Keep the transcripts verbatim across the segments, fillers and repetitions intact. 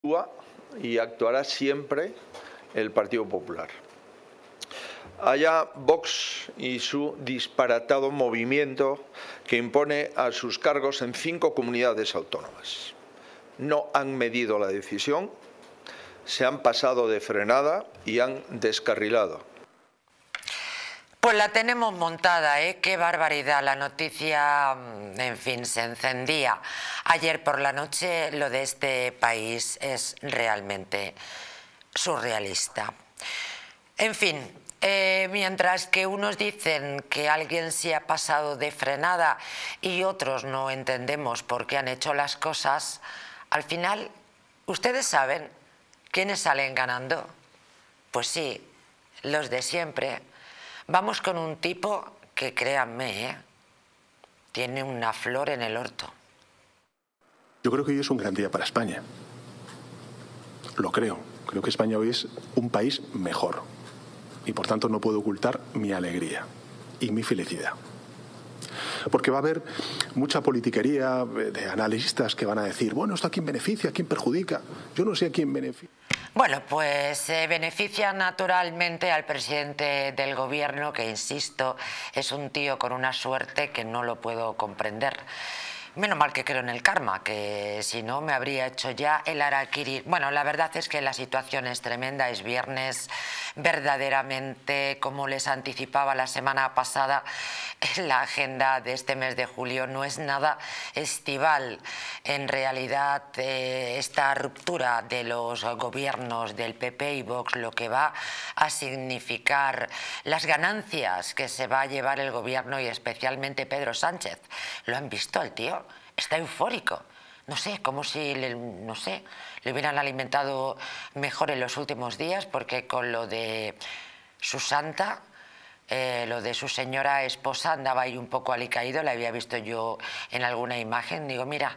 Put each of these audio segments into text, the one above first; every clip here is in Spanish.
actúa y actuará siempre el Partido Popular. Allá Vox y su disparatado movimiento que impone a sus cargos en cinco comunidades autónomas. No han medido la decisión, se han pasado de frenada y han descarrilado. Pues la tenemos montada, ¿eh? Qué barbaridad, la noticia, en fin, se encendía ayer por la noche. Lo de este país es realmente surrealista. En fin, eh, mientras que unos dicen que alguien se ha pasado de frenada y otros no entendemos por qué han hecho las cosas, al final, ¿ustedes saben quiénes salen ganando? Pues sí, los de siempre. Vamos con un tipo que, créanme, ¿eh? tiene una flor en el orto. Yo creo que hoy es un gran día para España. Lo creo. Creo que España hoy es un país mejor. Y por tanto no puedo ocultar mi alegría y mi felicidad. Porque va a haber mucha politiquería de analistas que van a decir, bueno, ¿esto a quién beneficia, a quién perjudica? Yo no sé a quién beneficia. Bueno, pues eh, beneficia naturalmente al presidente del gobierno, que insisto, es un tío con una suerte que no lo puedo comprender. Menos mal que creo en el karma, que si no me habría hecho ya el harakiri. Bueno, la verdad es que la situación es tremenda, es viernes, verdaderamente, como les anticipaba la semana pasada, la agenda de este mes de julio no es nada estival. En realidad, eh, esta ruptura de los gobiernos del P P y Vox lo que va a significar las ganancias que se va a llevar el gobierno y especialmente Pedro Sánchez. ¿Lo han visto al tío? Está eufórico. No sé, como si le, no sé, le hubieran alimentado mejor en los últimos días, porque con lo de su santa, eh, lo de su señora esposa, andaba ahí un poco alicaído, la había visto yo en alguna imagen. Digo, mira,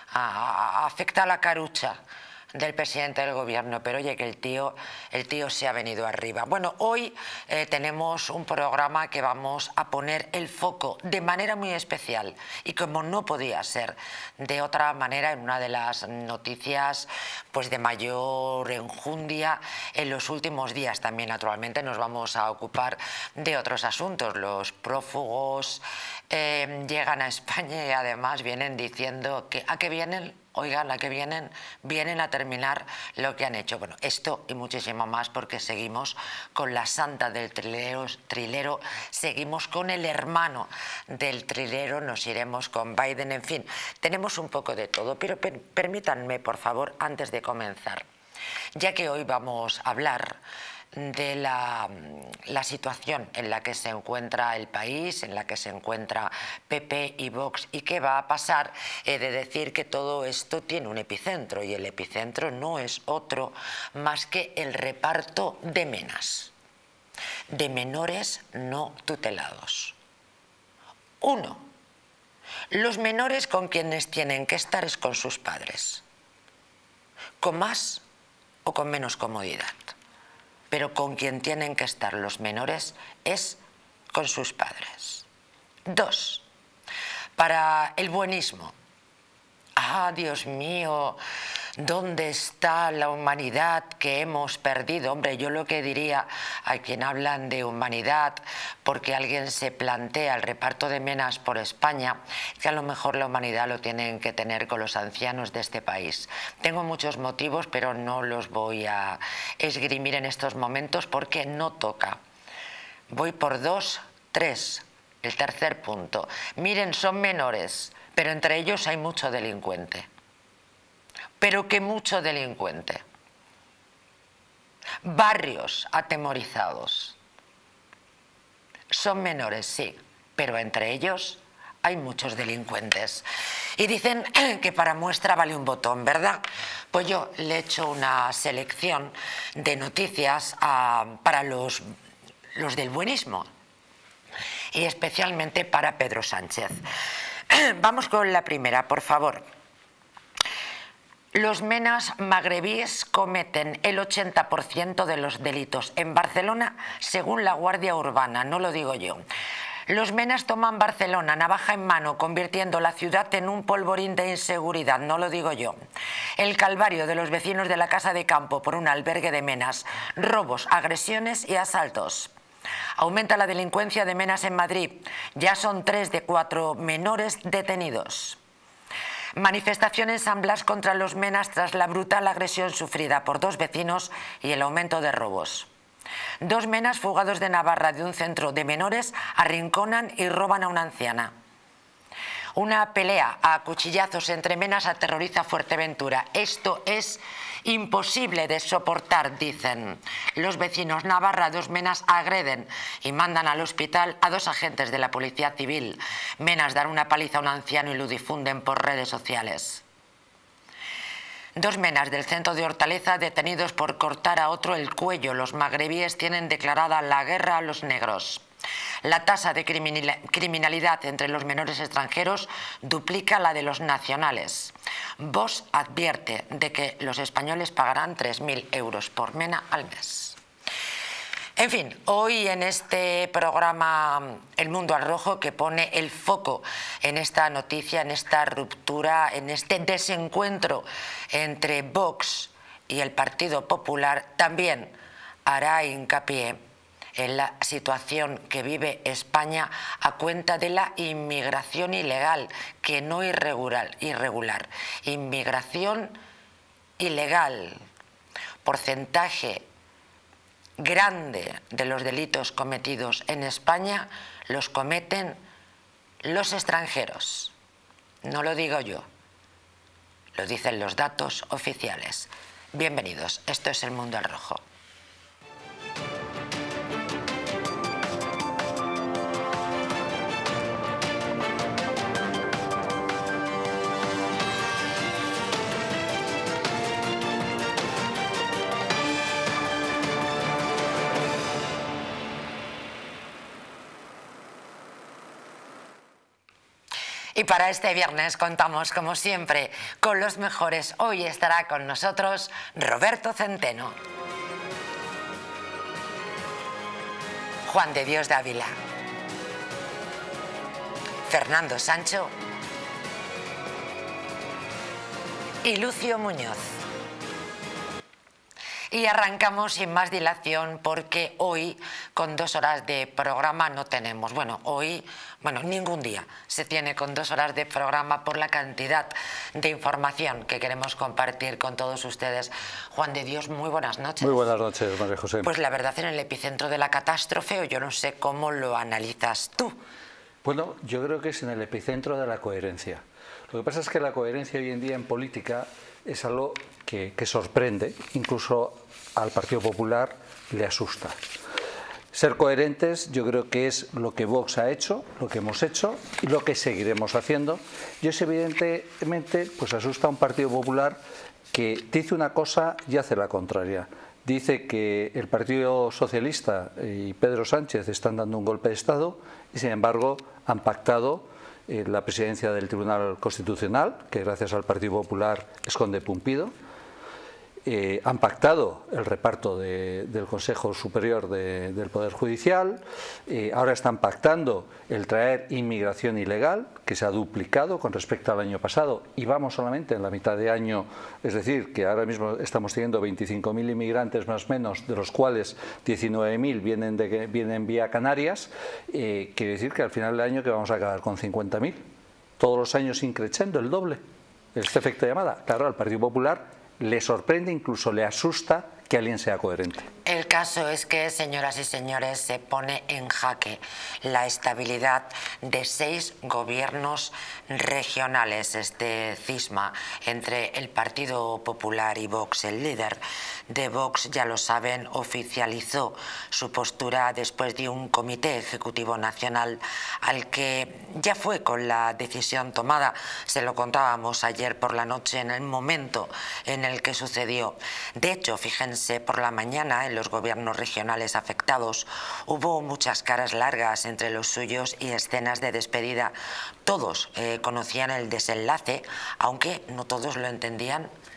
a, a, afecta a la carucha del presidente del gobierno, pero oye, que el tío, el tío se ha venido arriba. Bueno, hoy eh, tenemos un programa que vamos a poner el foco de manera muy especial y como no podía ser de otra manera en una de las noticias pues de mayor enjundia en los últimos días. También naturalmente nos vamos a ocupar de otros asuntos. Los prófugos eh, llegan a España y además vienen diciendo que ¿a qué vienen? Oigan, ¿a qué vienen? Vienen a terminar lo que han hecho. Bueno, esto y muchísimo más, porque seguimos con la santa del trilero, trilero, seguimos con el hermano del trilero, nos iremos con Biden, en fin, tenemos un poco de todo. Pero per permítanme, por favor, antes de comenzar, ya que hoy vamos a hablar de la, la situación en la que se encuentra el país, en la que se encuentra P P y Vox y qué va a pasar, he de decir que todo esto tiene un epicentro y el epicentro no es otro más que el reparto de menas, de menores no tutelados. Uno, los menores con quienes tienen que estar es con sus padres, con más o con menos comodidad. Pero con quien tienen que estar los menores es con sus padres. Dos, para el buenismo. Ah, Dios mío, ¿dónde está la humanidad que hemos perdido? Hombre, yo lo que diría a quien hablan de humanidad porque alguien se plantea el reparto de menas por España, que a lo mejor la humanidad lo tienen que tener con los ancianos de este país. Tengo muchos motivos, pero no los voy a esgrimir en estos momentos porque no toca. Voy por dos, tres. El tercer punto. Miren, son menores, pero entre ellos hay mucho delincuente. Pero que mucho delincuente. Barrios atemorizados. Son menores, sí, pero entre ellos hay muchos delincuentes. Y dicen que para muestra vale un botón, ¿verdad? Pues yo le he hecho una selección de noticias a, para los, los del buenismo. Y especialmente para Pedro Sánchez. Vamos con la primera, por favor. Los menas magrebíes cometen el ochenta por ciento de los delitos en Barcelona, según la Guardia Urbana, no lo digo yo. Los menas toman Barcelona, navaja en mano, convirtiendo la ciudad en un polvorín de inseguridad, no lo digo yo. El calvario de los vecinos de la Casa de Campo por un albergue de menas, robos, agresiones y asaltos. Aumenta la delincuencia de menas en Madrid, ya son tres de cuatro menores detenidos. Manifestación en San Blas contra los menas tras la brutal agresión sufrida por dos vecinos y el aumento de robos. Dos menas fugados de Navarra de un centro de menores arrinconan y roban a una anciana. Una pelea a cuchillazos entre menas aterroriza Fuerteventura. Esto es imposible de soportar, dicen. Los vecinos Navarra, dos menas agreden y mandan al hospital a dos agentes de la Policía Civil. Menas dan una paliza a un anciano y lo difunden por redes sociales. Dos menas del centro de Hortaleza detenidos por cortar a otro el cuello. Los magrebíes tienen declarada la guerra a los negros. La tasa de criminalidad entre los menores extranjeros duplica la de los nacionales. Vox advierte de que los españoles pagarán tres mil euros por mena al mes. En fin, hoy en este programa El Mundo al Rojo, que pone el foco en esta noticia, en esta ruptura, en este desencuentro entre Vox y el Partido Popular, también hará hincapié en la situación que vive España a cuenta de la inmigración ilegal, que no irregular, irregular. Inmigración ilegal, porcentaje grande de los delitos cometidos en España los cometen los extranjeros. No lo digo yo, lo dicen los datos oficiales. Bienvenidos, esto es El Mundo al Rojo. Y para este viernes contamos, como siempre, con los mejores. Hoy estará con nosotros Roberto Centeno, Juan de Dios Dávila, Fernando Sancho y Lucio Muñoz. Y arrancamos sin más dilación porque hoy con dos horas de programa no tenemos. Bueno, hoy, bueno, ningún día se tiene con dos horas de programa por la cantidad de información que queremos compartir con todos ustedes. Juan de Dios, muy buenas noches. Muy buenas noches, María José. Pues la verdad, en el epicentro de la catástrofe, o yo no sé cómo lo analizas tú. Bueno, yo creo que es en el epicentro de la coherencia. Lo que pasa es que la coherencia hoy en día en política es algo que, que sorprende, incluso al Partido Popular le asusta. Ser coherentes yo creo que es lo que Vox ha hecho, lo que hemos hecho y lo que seguiremos haciendo. Y eso evidentemente pues asusta a un Partido Popular que dice una cosa y hace la contraria. Dice que el Partido Socialista y Pedro Sánchez están dando un golpe de Estado y sin embargo han pactado eh, la presidencia del Tribunal Constitucional, que gracias al Partido Popular esconde Pumpido. Eh, han pactado el reparto de, del Consejo Superior de, del Poder Judicial, eh, ahora están pactando el traer inmigración ilegal, que se ha duplicado con respecto al año pasado y vamos solamente en la mitad de año, es decir, que ahora mismo estamos teniendo veinticinco mil inmigrantes más o menos, de los cuales diecinueve mil vienen, de, vienen vía Canarias, eh, quiere decir que al final del año que vamos a acabar con cincuenta mil, todos los años increciendo el doble, este efecto de llamada. Claro, al Partido Popular le sorprende, incluso le asusta que alguien sea coherente. El caso es que, señoras y señores, se pone en jaque la estabilidad de seis gobiernos regionales. Este cisma entre el Partido Popular y Vox, el líder de Vox, ya lo saben, oficializó su postura después de un comité ejecutivo nacional al que ya fue con la decisión tomada. Se lo contábamos ayer por la noche en el momento en el que sucedió. De hecho, fíjense, por la mañana en los gobiernos regionales afectados hubo muchas caras largas entre los suyos y escenas de despedida. Todos eh, conocían el desenlace, aunque no todos lo entendían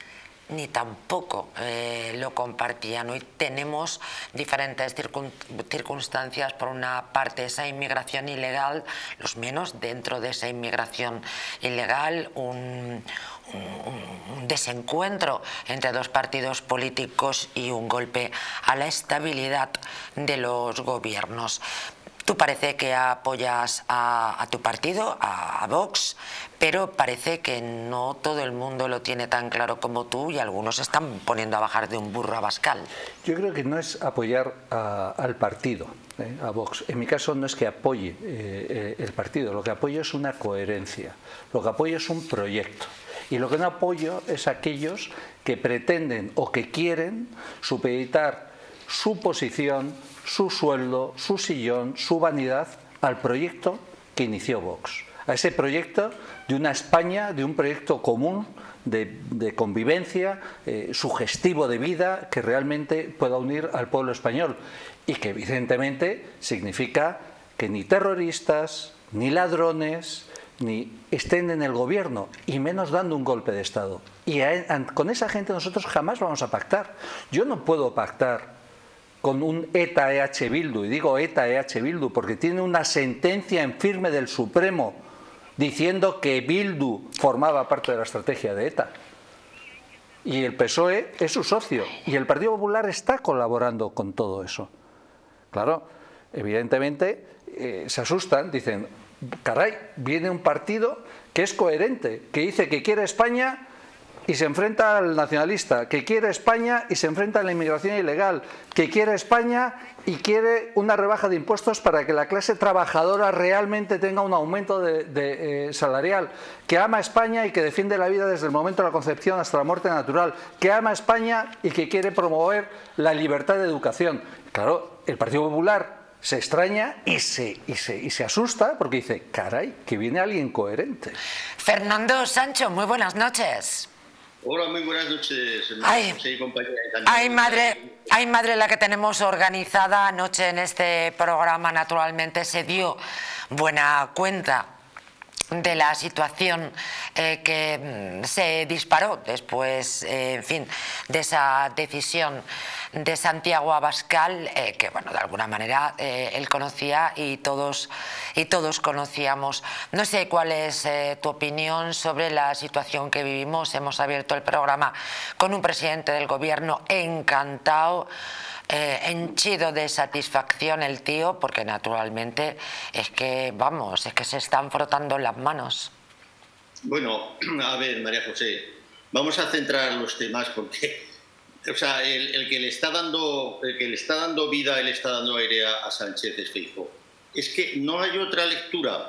ni tampoco eh, lo compartían. Hoy tenemos diferentes circun circunstancias. Por una parte, esa inmigración ilegal, los menos dentro de esa inmigración ilegal, un, un, un desencuentro entre dos partidos políticos y un golpe a la estabilidad de los gobiernos. Tú parece que apoyas a, a tu partido, a, a Vox, pero parece que no todo el mundo lo tiene tan claro como tú y algunos están poniendo a bajar de un burro a Abascal. Yo creo que no es apoyar a, al partido, eh, a Vox. En mi caso no es que apoye eh, el partido, lo que apoyo es una coherencia, lo que apoyo es un proyecto. Y lo que no apoyo es aquellos que pretenden o que quieren supeditar su posición, su sueldo, su sillón, su vanidad al proyecto que inició Vox, a ese proyecto de una España, de un proyecto común de, de convivencia, eh, sugestivo de vida, que realmente pueda unir al pueblo español y que evidentemente significa que ni terroristas, ni ladrones, ni estén en el gobierno, y menos dando un golpe de Estado. Y a, a, con esa gente nosotros jamás vamos a pactar. Yo no puedo pactar con un ETA E H Bildu, y digo ETA E H Bildu porque tiene una sentencia en firme del Supremo diciendo que Bildu formaba parte de la estrategia de ETA. Y el P S O E es su socio, y el Partido Popular está colaborando con todo eso. Claro, evidentemente eh, se asustan, dicen, caray, viene un partido que es coherente, que dice que quiere España y se enfrenta al nacionalista, que quiere España y se enfrenta a la inmigración ilegal, que quiere España y quiere una rebaja de impuestos para que la clase trabajadora realmente tenga un aumento de, de, eh, salarial, que ama España y que defiende la vida desde el momento de la concepción hasta la muerte natural, que ama España y que quiere promover la libertad de educación. Claro, el Partido Popular se extraña y se, y, se, y se asusta porque dice, caray, que viene alguien coherente. Fernando Sancho, muy buenas noches. Hola, muy buenas noches, ay, José y compañera. Ay madre, ay, madre la que tenemos organizada anoche en este programa. Naturalmente se dio buena cuenta de la situación eh, que se disparó después, eh, en fin, de esa decisión de Santiago Abascal, eh, que bueno, de alguna manera eh, él conocía y todos, y todos conocíamos. No sé cuál es eh, tu opinión sobre la situación que vivimos. Hemos abierto el programa con un presidente del gobierno encantado, Eh, henchido de satisfacción el tío, porque naturalmente es que, vamos, es que se están frotando las manos. Bueno, a ver, María José, vamos a centrar los temas porque, o sea, el, el que le está dando, el que le está dando vida, él está dando aire a, a Sánchez es Feijóo. Es que no hay otra lectura.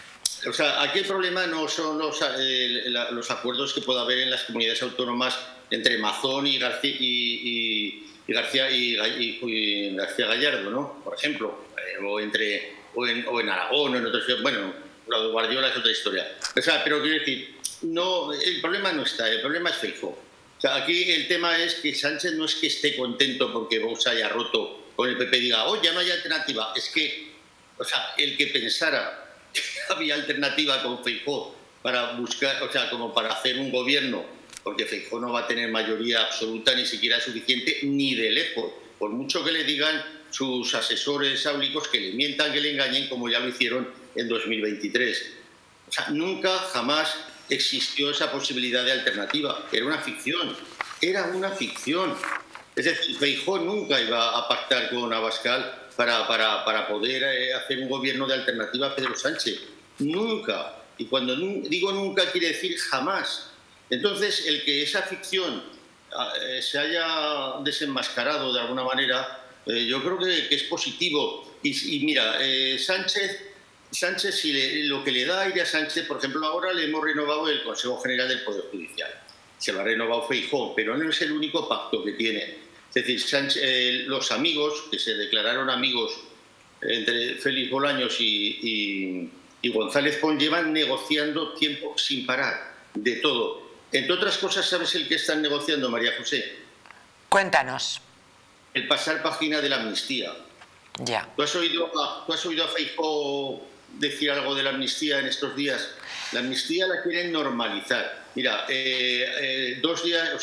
O sea, aquí el problema no son los, eh, los acuerdos que pueda haber en las comunidades autónomas entre Mazón y García y, y y García y, y, y García Gallardo, ¿no? Por ejemplo, eh, o entre o en, o en Aragón o en otros, bueno, lo de Guardiola es otra historia. O sea, pero quiero decir, no, el problema no está, el problema es Feijóo. O sea, aquí el tema es que Sánchez no es que esté contento porque Vox haya roto con el P P y diga, oh, ya no hay alternativa. Es que, o sea, el que pensara que había alternativa con Feijóo para buscar, o sea, como para hacer un gobierno, porque Feijóo no va a tener mayoría absoluta, ni siquiera suficiente, ni de lejos, por mucho que le digan sus asesores áulicos que le mientan, que le engañen, como ya lo hicieron en dos mil veintitrés. O sea, nunca, jamás existió esa posibilidad de alternativa. Era una ficción, era una ficción. Es decir, Feijóo nunca iba a pactar con Abascal para, para, para poder eh, hacer un gobierno de alternativa a Pedro Sánchez. Nunca. Y cuando digo nunca quiere decir jamás. Entonces, el que esa ficción eh, se haya desenmascarado de alguna manera, eh, yo creo que, que es positivo. Y, y mira, eh, Sánchez, Sánchez si le, lo que le da aire a Sánchez, por ejemplo, ahora le hemos renovado el Consejo General del Poder Judicial. Se lo ha renovado Feijóo, pero no es el único pacto que tiene. Es decir, Sánchez, eh, los amigos, que se declararon amigos entre Félix Bolaños y, y, y González Pons, llevan negociando tiempo sin parar, de todo. Entre otras cosas, ¿sabes el que están negociando, María José? Cuéntanos. El pasar página de la amnistía. Ya. ¿Tú has oído a, ¿tú has oído a Feijóo decir algo de la amnistía en estos días? La amnistía la quieren normalizar. Mira, eh, eh, dos días, o sea,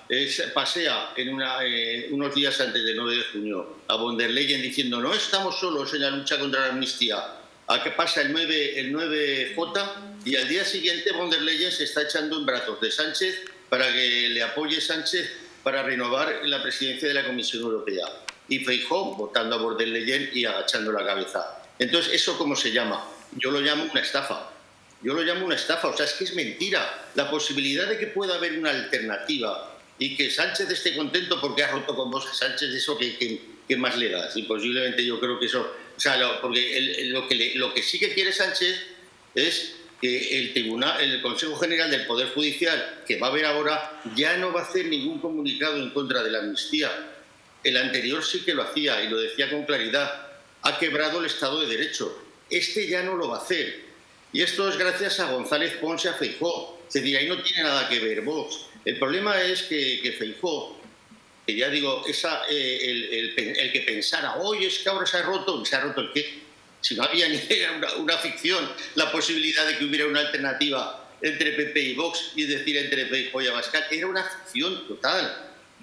eh, pasea en una, eh, unos días antes del nueve de junio a von der Leyen diciendo no estamos solos en la lucha contra la amnistía, a que pasa el nueve, el nueve J y al día siguiente von der Leyen se está echando en brazos de Sánchez para que le apoye Sánchez para renovar la presidencia de la Comisión Europea. Y Feijóo votando a von der Leyen y agachando la cabeza. Entonces, ¿eso cómo se llama? Yo lo llamo una estafa. Yo lo llamo una estafa. O sea, es que es mentira. La posibilidad de que pueda haber una alternativa y que Sánchez esté contento porque ha roto con vos a Sánchez, eso que, que, que más le das. Y posiblemente yo creo que eso... O sea, lo, porque el, lo, que le, lo que sí que quiere Sánchez es que el Tribunal, el Consejo General del Poder Judicial, que va a haber ahora, ya no va a hacer ningún comunicado en contra de la amnistía. El anterior sí que lo hacía y lo decía con claridad. Ha quebrado el Estado de Derecho. Este ya no lo va a hacer. Y esto es gracias a González Pons y a Feijóo. Es decir, ahí no tiene nada que ver Vox. El problema es que, que Feijóo, que ya digo, esa, eh, el, el, el que pensara, oye, es que ahora se ha roto, ¿se ha roto el qué? Si no había ni una, una ficción la posibilidad de que hubiera una alternativa entre P P y Vox, y es decir, entre Feijóo y Abascal, era una ficción total.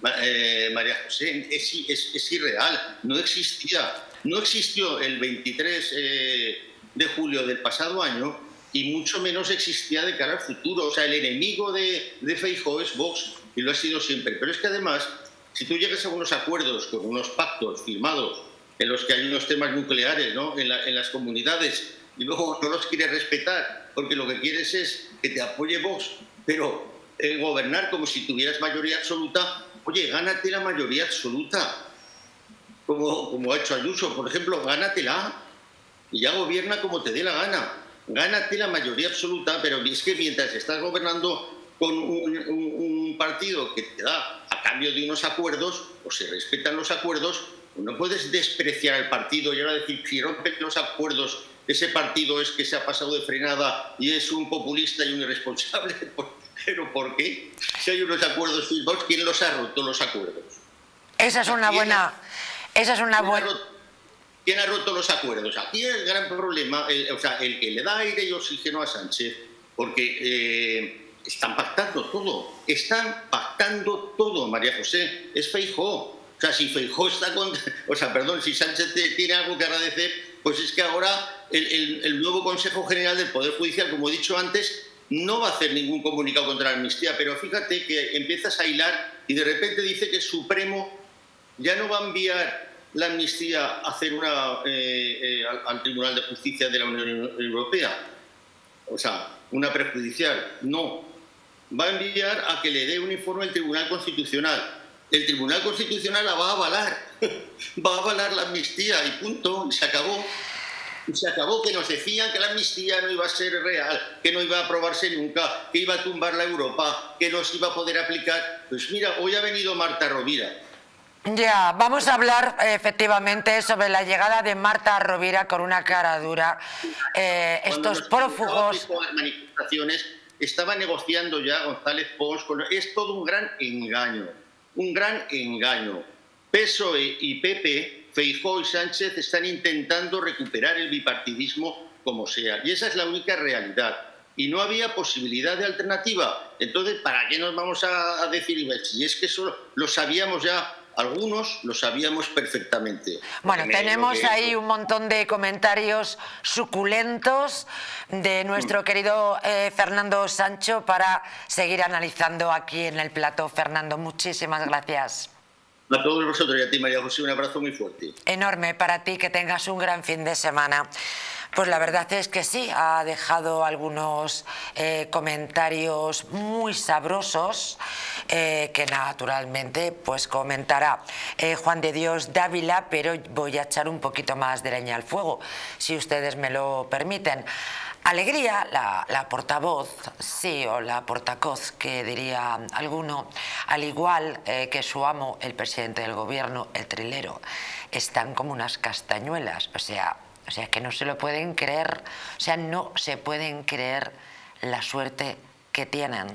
Eh, María José, es, es, es irreal, no existía, no existió el veintitrés eh, de julio del pasado año y mucho menos existía de cara al futuro. O sea, el enemigo de, de Feijóo es Vox y lo ha sido siempre. Pero es que además, si tú llegas a unos acuerdos con unos pactos firmados en los que hay unos temas nucleares, ¿no?, en, la, en las comunidades y luego no los quieres respetar porque lo que quieres es que te apoye Vox, pero eh, gobernar como si tuvieras mayoría absoluta. Oye, gánate la mayoría absoluta, como, como ha hecho Ayuso, por ejemplo, gánatela y ya gobierna como te dé la gana. Gánate la mayoría absoluta, pero es que mientras estás gobernando con un, un, un partido que te da a cambio de unos acuerdos, o se respetan los acuerdos, no puedes despreciar al partido y ahora decir, si rompen los acuerdos, ese partido es que se ha pasado de frenada y es un populista y un irresponsable. ¿Pero por qué? Si hay unos acuerdos firmados, ¿quién los ha roto los acuerdos? Esa es una buena... Esa es una buena... ¿Quién ha roto los acuerdos? Aquí el gran problema, el, o sea, el que le da aire y oxígeno a Sánchez, porque eh, están pactando todo, están pactando todo, María José, es Feijóo. O sea, si Feijóo está con... O sea, perdón, si Sánchez tiene algo que agradecer, pues es que ahora el, el, el nuevo Consejo General del Poder Judicial, como he dicho antes, no va a hacer ningún comunicado contra la amnistía, pero fíjate que empiezas a hilar y de repente dice que el Supremo ya no va a enviar la amnistía a hacer una, eh, eh, al, al Tribunal de Justicia de la Unión Europea, o sea, una prejudicial. No, va a enviar a que le dé un informe al Tribunal Constitucional. El Tribunal Constitucional la va a avalar, va a avalar la amnistía y punto, se acabó. Se acabó, que nos decían que la amnistía no iba a ser real, que no iba a aprobarse nunca, que iba a tumbar la Europa, que no se iba a poder aplicar. Pues mira, hoy ha venido Marta Rovira. Ya, vamos a hablar efectivamente sobre la llegada de Marta Rovira con una cara dura. Eh, estos prófugos... Las manifestaciones estaba negociando ya González Pons. Con... Es todo un gran engaño, un gran engaño. P S O E y P P... Feijóo y Sánchez están intentando recuperar el bipartidismo como sea. Y esa es la única realidad. Y no había posibilidad de alternativa. Entonces, ¿para qué nos vamos a decir? Si es que eso lo sabíamos ya, algunos lo sabíamos perfectamente. Bueno, Me, tenemos que... ahí un montón de comentarios suculentos de nuestro querido eh, Fernando Sancho para seguir analizando aquí en el plató. Fernando, muchísimas gracias. A todos vosotros y a ti, María José, un abrazo muy fuerte. Enorme para ti, que tengas un gran fin de semana. Pues la verdad es que sí, ha dejado algunos eh, comentarios muy sabrosos eh, que naturalmente pues comentará eh, Juan de Dios Dávila, pero voy a echar un poquito más de leña al fuego, si ustedes me lo permiten. Alegría, la, la portavoz, sí, o la portacoz, que diría alguno, al igual eh, que su amo, el presidente del gobierno, el trilero, están como unas castañuelas, o sea, o sea, que no se lo pueden creer, o sea, no se pueden creer la suerte que tienen.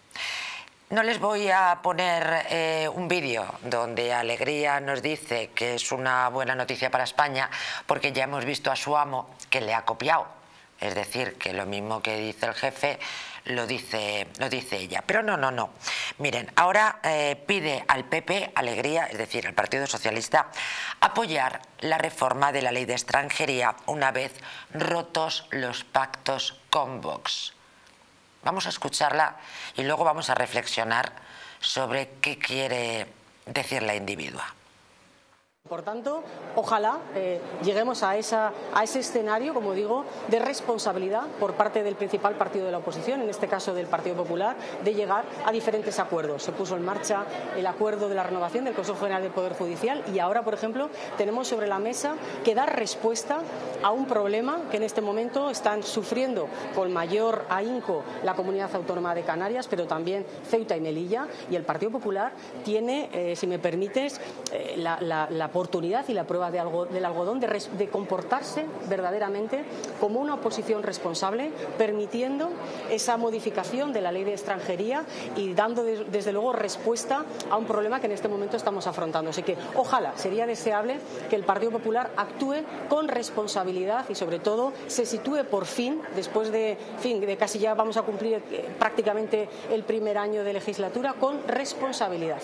No les voy a poner eh, un vídeo donde Alegría nos dice que es una buena noticia para España, porque ya hemos visto a su amo que le ha copiado. Es decir, que lo mismo que dice el jefe lo dice, lo dice ella. Pero no, no, no. Miren, ahora eh, pide al P P, Alegría, es decir, al Partido Socialista, apoyar la reforma de la ley de extranjería una vez rotos los pactos con Vox. Vamos a escucharla y luego vamos a reflexionar sobre qué quiere decir la individua. Por tanto, ojalá eh, lleguemos a, esa, a ese escenario, como digo, de responsabilidad por parte del principal partido de la oposición, en este caso del Partido Popular, de llegar a diferentes acuerdos. Se puso en marcha el acuerdo de la renovación del Consejo General del Poder Judicial y ahora, por ejemplo, tenemos sobre la mesa que dar respuesta a un problema que en este momento están sufriendo con mayor ahínco la Comunidad Autónoma de Canarias, pero también Ceuta y Melilla, y el Partido Popular tiene, eh, si me permites, eh, la, la, la oportunidad y la prueba de algo, del algodón de, res, de comportarse verdaderamente como una oposición responsable, permitiendo esa modificación de la ley de extranjería y dando de, desde luego respuesta a un problema que en este momento estamos afrontando. Así que ojalá, sería deseable que el Partido Popular actúe con responsabilidad y sobre todo se sitúe por fin, después de, fin, de casi ya vamos a cumplir eh, prácticamente el primer año de legislatura, con responsabilidad.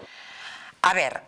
A ver,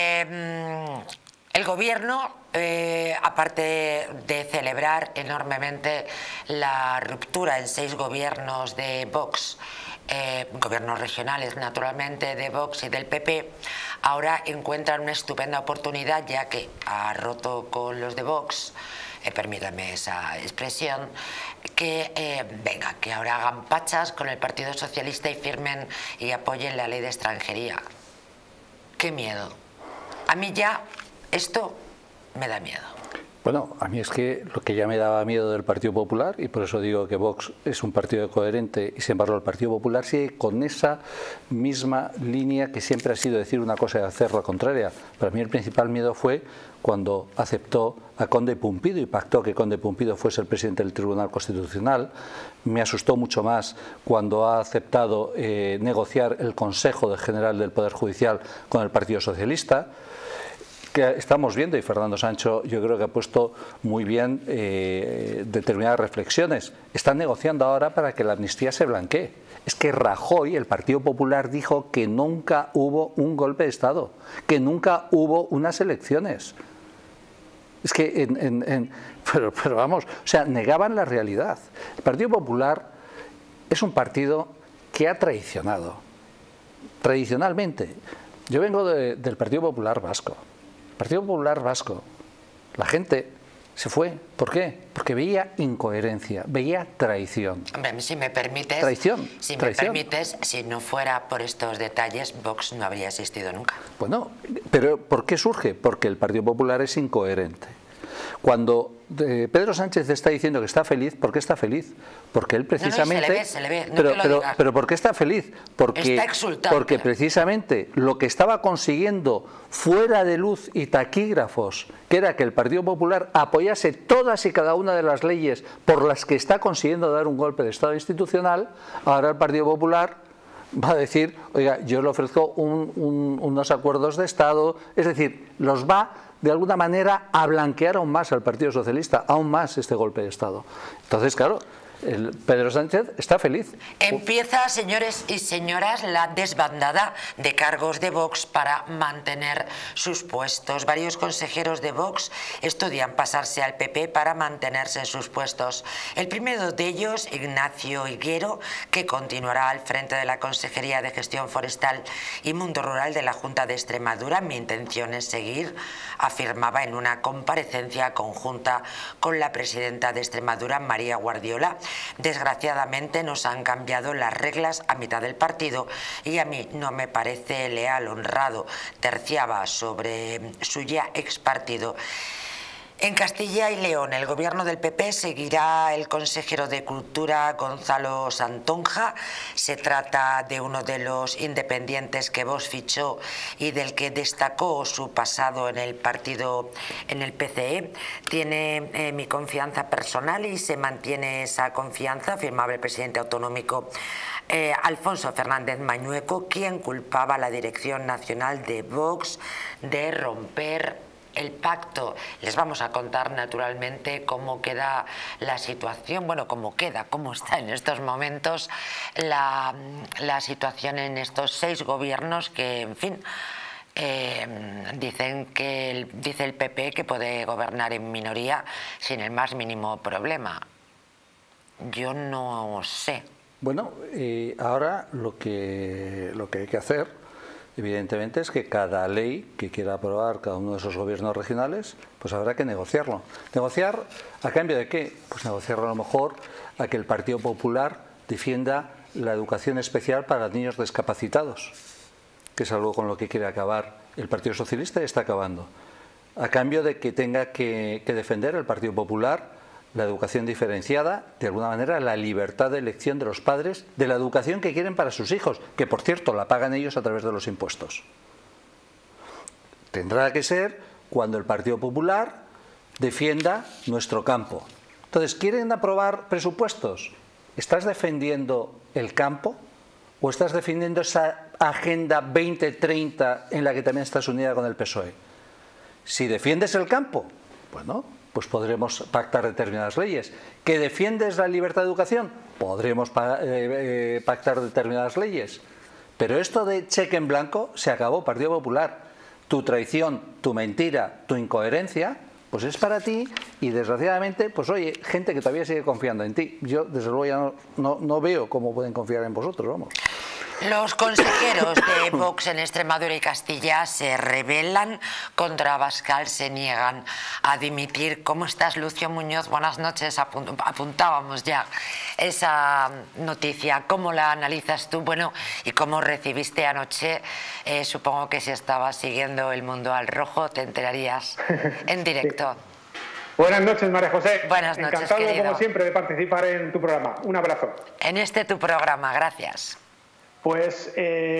eh, el gobierno, eh, aparte de celebrar enormemente la ruptura en seis gobiernos de Vox, eh, gobiernos regionales naturalmente de Vox y del P P, ahora encuentran una estupenda oportunidad, ya que ha roto con los de Vox, eh, permítame esa expresión, que eh, venga, que ahora hagan pachas con el Partido Socialista y firmen y apoyen la ley de extranjería. ¡Qué miedo! A mí ya esto me da miedo. Bueno, a mí es que lo que ya me daba miedo del Partido Popular, y por eso digo que Vox es un partido coherente, y sin embargo el Partido Popular sigue con esa misma línea que siempre ha sido decir una cosa y hacer la contraria. Para mí el principal miedo fue cuando aceptó a Conde Pumpido y pactó que Conde Pumpido fuese el presidente del Tribunal Constitucional. Me asustó mucho más cuando ha aceptado eh, negociar el Consejo General del Poder Judicial con el Partido Socialista, que estamos viendo, y Fernando Sancho yo creo que ha puesto muy bien eh, determinadas reflexiones. Están negociando ahora para que la amnistía se blanquee. Es que Rajoy, el Partido Popular, dijo que nunca hubo un golpe de Estado, que nunca hubo unas elecciones. Es que, en, en, en, pero, pero vamos, o sea, negaban la realidad. El Partido Popular es un partido que ha traicionado, tradicionalmente. Yo vengo de, del Partido Popular Vasco. El Partido Popular Vasco, la gente se fue. ¿Por qué? Porque veía incoherencia, veía traición. Hombre, si me permites, traición, si traición. me permites, si no fuera por estos detalles, Vox no habría existido nunca. Bueno, pero ¿por qué surge? Porque el Partido Popular es incoherente. Cuando eh, Pedro Sánchez está diciendo que está feliz, ¿por qué está feliz? Porque él precisamente... No, no, se le ve, se le ve, no pero, te lo pero, digas. pero ¿por qué está feliz? Porque, está exultante. Porque precisamente lo que estaba consiguiendo fuera de luz y taquígrafos, que era que el Partido Popular apoyase todas y cada una de las leyes por las que está consiguiendo dar un golpe de Estado institucional, ahora el Partido Popular va a decir, oiga, yo le ofrezco un, un, unos acuerdos de Estado, es decir, los va de alguna manera a blanquear aún más al Partido Socialista, aún más este golpe de Estado. Entonces, claro, el Pedro Sánchez está feliz. Empieza, señores y señoras, la desbandada de cargos de Vox para mantener sus puestos. Varios consejeros de Vox estudian pasarse al P P para mantenerse en sus puestos. El primero de ellos, Ignacio Higuero, que continuará al frente de la Consejería de Gestión Forestal y Mundo Rural de la Junta de Extremadura. Mi intención es seguir, afirmaba en una comparecencia conjunta con la presidenta de Extremadura, María Guardiola. Desgraciadamente nos han cambiado las reglas a mitad del partido y a mí no me parece leal, honrado, terciaba sobre su ya ex partido. En Castilla y León, el gobierno del P P seguirá el consejero de Cultura Gonzalo Santonja. Se trata de uno de los independientes que Vox fichó y del que destacó su pasado en el partido, en el P C E. Tiene eh, mi confianza personal y se mantiene esa confianza, afirmaba el presidente autonómico eh, Alfonso Fernández Mañueco, quien culpaba a la Dirección Nacional de Vox de romper el pacto. Les vamos a contar naturalmente cómo queda la situación, bueno, cómo queda, cómo está en estos momentos la, la situación en estos seis gobiernos que, en fin, eh, dicen que el, dice el P P que puede gobernar en minoría sin el más mínimo problema. Yo no sé. Bueno, eh, ahora lo que, lo que hay que hacer, evidentemente, es que cada ley que quiera aprobar cada uno de esos gobiernos regionales, pues habrá que negociarlo. ¿Negociar a cambio de qué? Pues negociar a lo mejor a que el Partido Popular defienda la educación especial para niños discapacitados, que es algo con lo que quiere acabar el Partido Socialista y está acabando. A cambio de que tenga que, que defender el Partido Popular la educación diferenciada, de alguna manera la libertad de elección de los padres de la educación que quieren para sus hijos, que por cierto la pagan ellos a través de los impuestos. Tendrá que ser cuando el Partido Popular defienda nuestro campo. Entonces, ¿quieren aprobar presupuestos? ¿Estás defendiendo el campo o estás defendiendo esa Agenda veinte treinta en la que también estás unida con el P S O E? Si defiendes el campo, bueno, pues podremos pactar determinadas leyes. ¿Que defiendes la libertad de educación? Podremos pactar determinadas leyes. Pero esto de cheque en blanco se acabó, Partido Popular. Tu traición, tu mentira, tu incoherencia, pues es para ti y desgraciadamente, pues oye, gente que todavía sigue confiando en ti. Yo desde luego ya no, no, no veo cómo pueden confiar en vosotros, vamos. Los consejeros de Vox en Extremadura y Castilla se rebelan contra Abascal, se niegan a dimitir. ¿Cómo estás, Lucio Muñoz? Buenas noches. Apuntábamos ya esa noticia. ¿Cómo la analizas tú? Bueno, ¿y cómo recibiste anoche? Eh, supongo que si estabas siguiendo El Mundo al Rojo te enterarías en directo. Sí. Buenas noches, María José. Buenas noches, Encantado, querido, como siempre, de participar en tu programa. Un abrazo. En este tu programa, gracias. Pues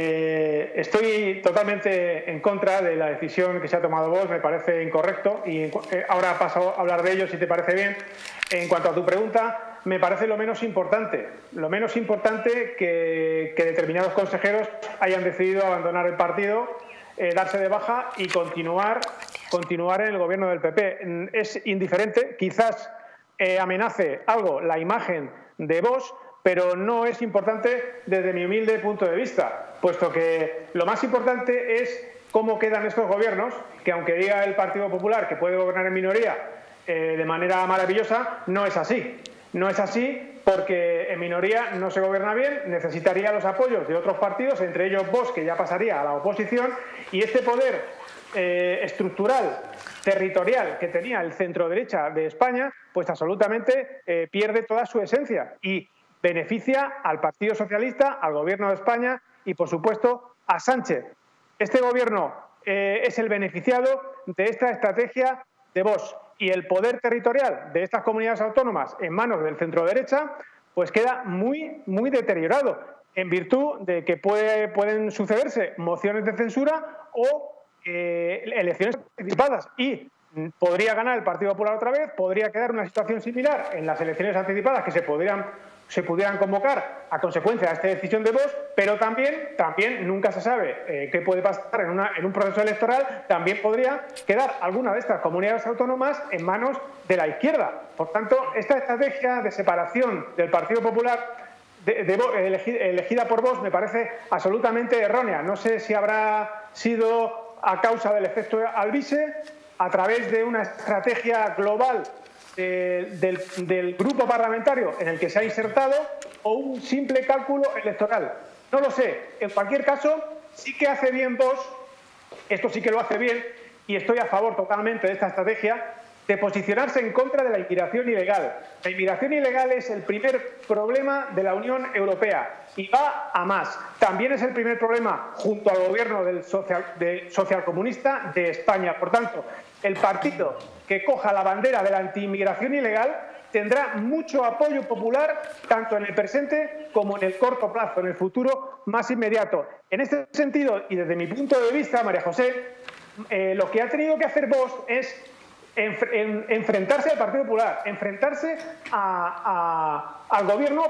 eh, estoy totalmente en contra de la decisión que se ha tomado Vox, me parece incorrecto y eh, ahora paso a hablar de ello si te parece bien. En cuanto a tu pregunta, me parece lo menos importante, lo menos importante que, que determinados consejeros hayan decidido abandonar el partido, eh, darse de baja y continuar, continuar en el gobierno del P P. Es indiferente, quizás eh, amenace algo la imagen de Vox, pero no es importante desde mi humilde punto de vista, puesto que lo más importante es cómo quedan estos gobiernos, que aunque diga el Partido Popular que puede gobernar en minoría eh, de manera maravillosa, no es así. No es así porque en minoría no se gobierna bien, necesitaría los apoyos de otros partidos, entre ellos Vox, que ya pasaría a la oposición, y este poder eh, estructural, territorial que tenía el centro-derecha de España, pues absolutamente eh, pierde toda su esencia y beneficia al Partido Socialista, al Gobierno de España y, por supuesto, a Sánchez. Este Gobierno eh, es el beneficiado de esta estrategia de Vox y el poder territorial de estas comunidades autónomas en manos del centro-derecha pues queda muy, muy deteriorado en virtud de que puede, pueden sucederse mociones de censura o eh, elecciones anticipadas y podría ganar el Partido Popular otra vez, podría quedar una situación similar en las elecciones anticipadas que se podrían se pudieran convocar a consecuencia de esta decisión de Vox, pero también, también nunca se sabe eh, qué puede pasar en, una, en un proceso electoral, también podría quedar alguna de estas comunidades autónomas en manos de la izquierda. Por tanto, esta estrategia de separación del Partido Popular de, de, elegi, elegida por Vox me parece absolutamente errónea. No sé si habrá sido a causa del efecto Alvise, a través de una estrategia global Eh, del, del grupo parlamentario en el que se ha insertado o un simple cálculo electoral. No lo sé. En cualquier caso, sí que hace bien Vox, esto sí que lo hace bien, y estoy a favor totalmente de esta estrategia, de posicionarse en contra de la inmigración ilegal. La inmigración ilegal es el primer problema de la Unión Europea y va a más. También es el primer problema junto al gobierno del social, de, socialcomunista de España. Por tanto, el partido que coja la bandera de la antiinmigración ilegal tendrá mucho apoyo popular tanto en el presente como en el corto plazo, en el futuro más inmediato. En este sentido, y desde mi punto de vista, María José, eh, lo que ha tenido que hacer Vox es enf en, enfrentarse al Partido Popular, enfrentarse a, a, al gobierno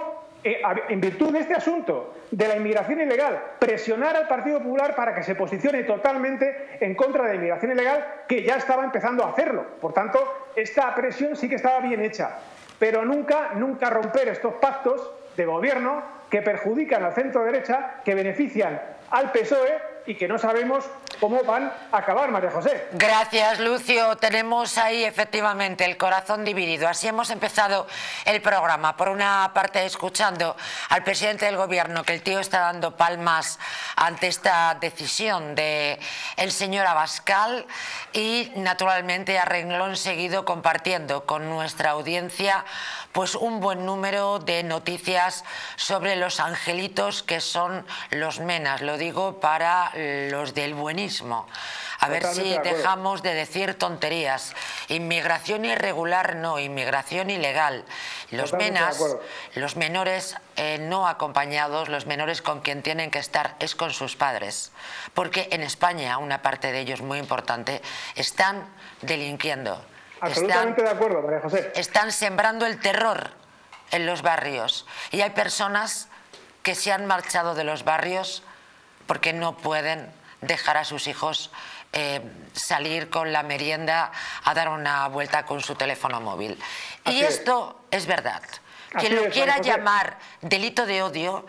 en virtud de este asunto de la inmigración ilegal, presionar al Partido Popular para que se posicione totalmente en contra de la inmigración ilegal, que ya estaba empezando a hacerlo. Por tanto, esta presión sí que estaba bien hecha, pero nunca, nunca romper estos pactos de gobierno que perjudican al centro derecha, que benefician al P S O E y que no sabemos cómo van a acabar, María José. Gracias, Lucio. Tenemos ahí efectivamente el corazón dividido. Así hemos empezado el programa. Por una parte, escuchando al presidente del gobierno, que el tío está dando palmas ante esta decisión del señor Abascal, y naturalmente a renglón seguido compartiendo con nuestra audiencia pues un buen número de noticias sobre los angelitos que son los menas. Lo digo para los del buenismo. A ver si dejamos de decir tonterías. Inmigración irregular no, inmigración ilegal. Los menas, los menores eh, no acompañados, los menores con quien tienen que estar es con sus padres. Porque en España, una parte de ellos muy importante, están delinquiendo. Absolutamente Están, de acuerdo, María José. Están sembrando el terror en los barrios. Y hay personas que se han marchado de los barrios porque no pueden dejar a sus hijos eh, salir con la merienda a dar una vuelta con su teléfono móvil. Así y esto es, es verdad. Quien lo quiera llamar delito de odio,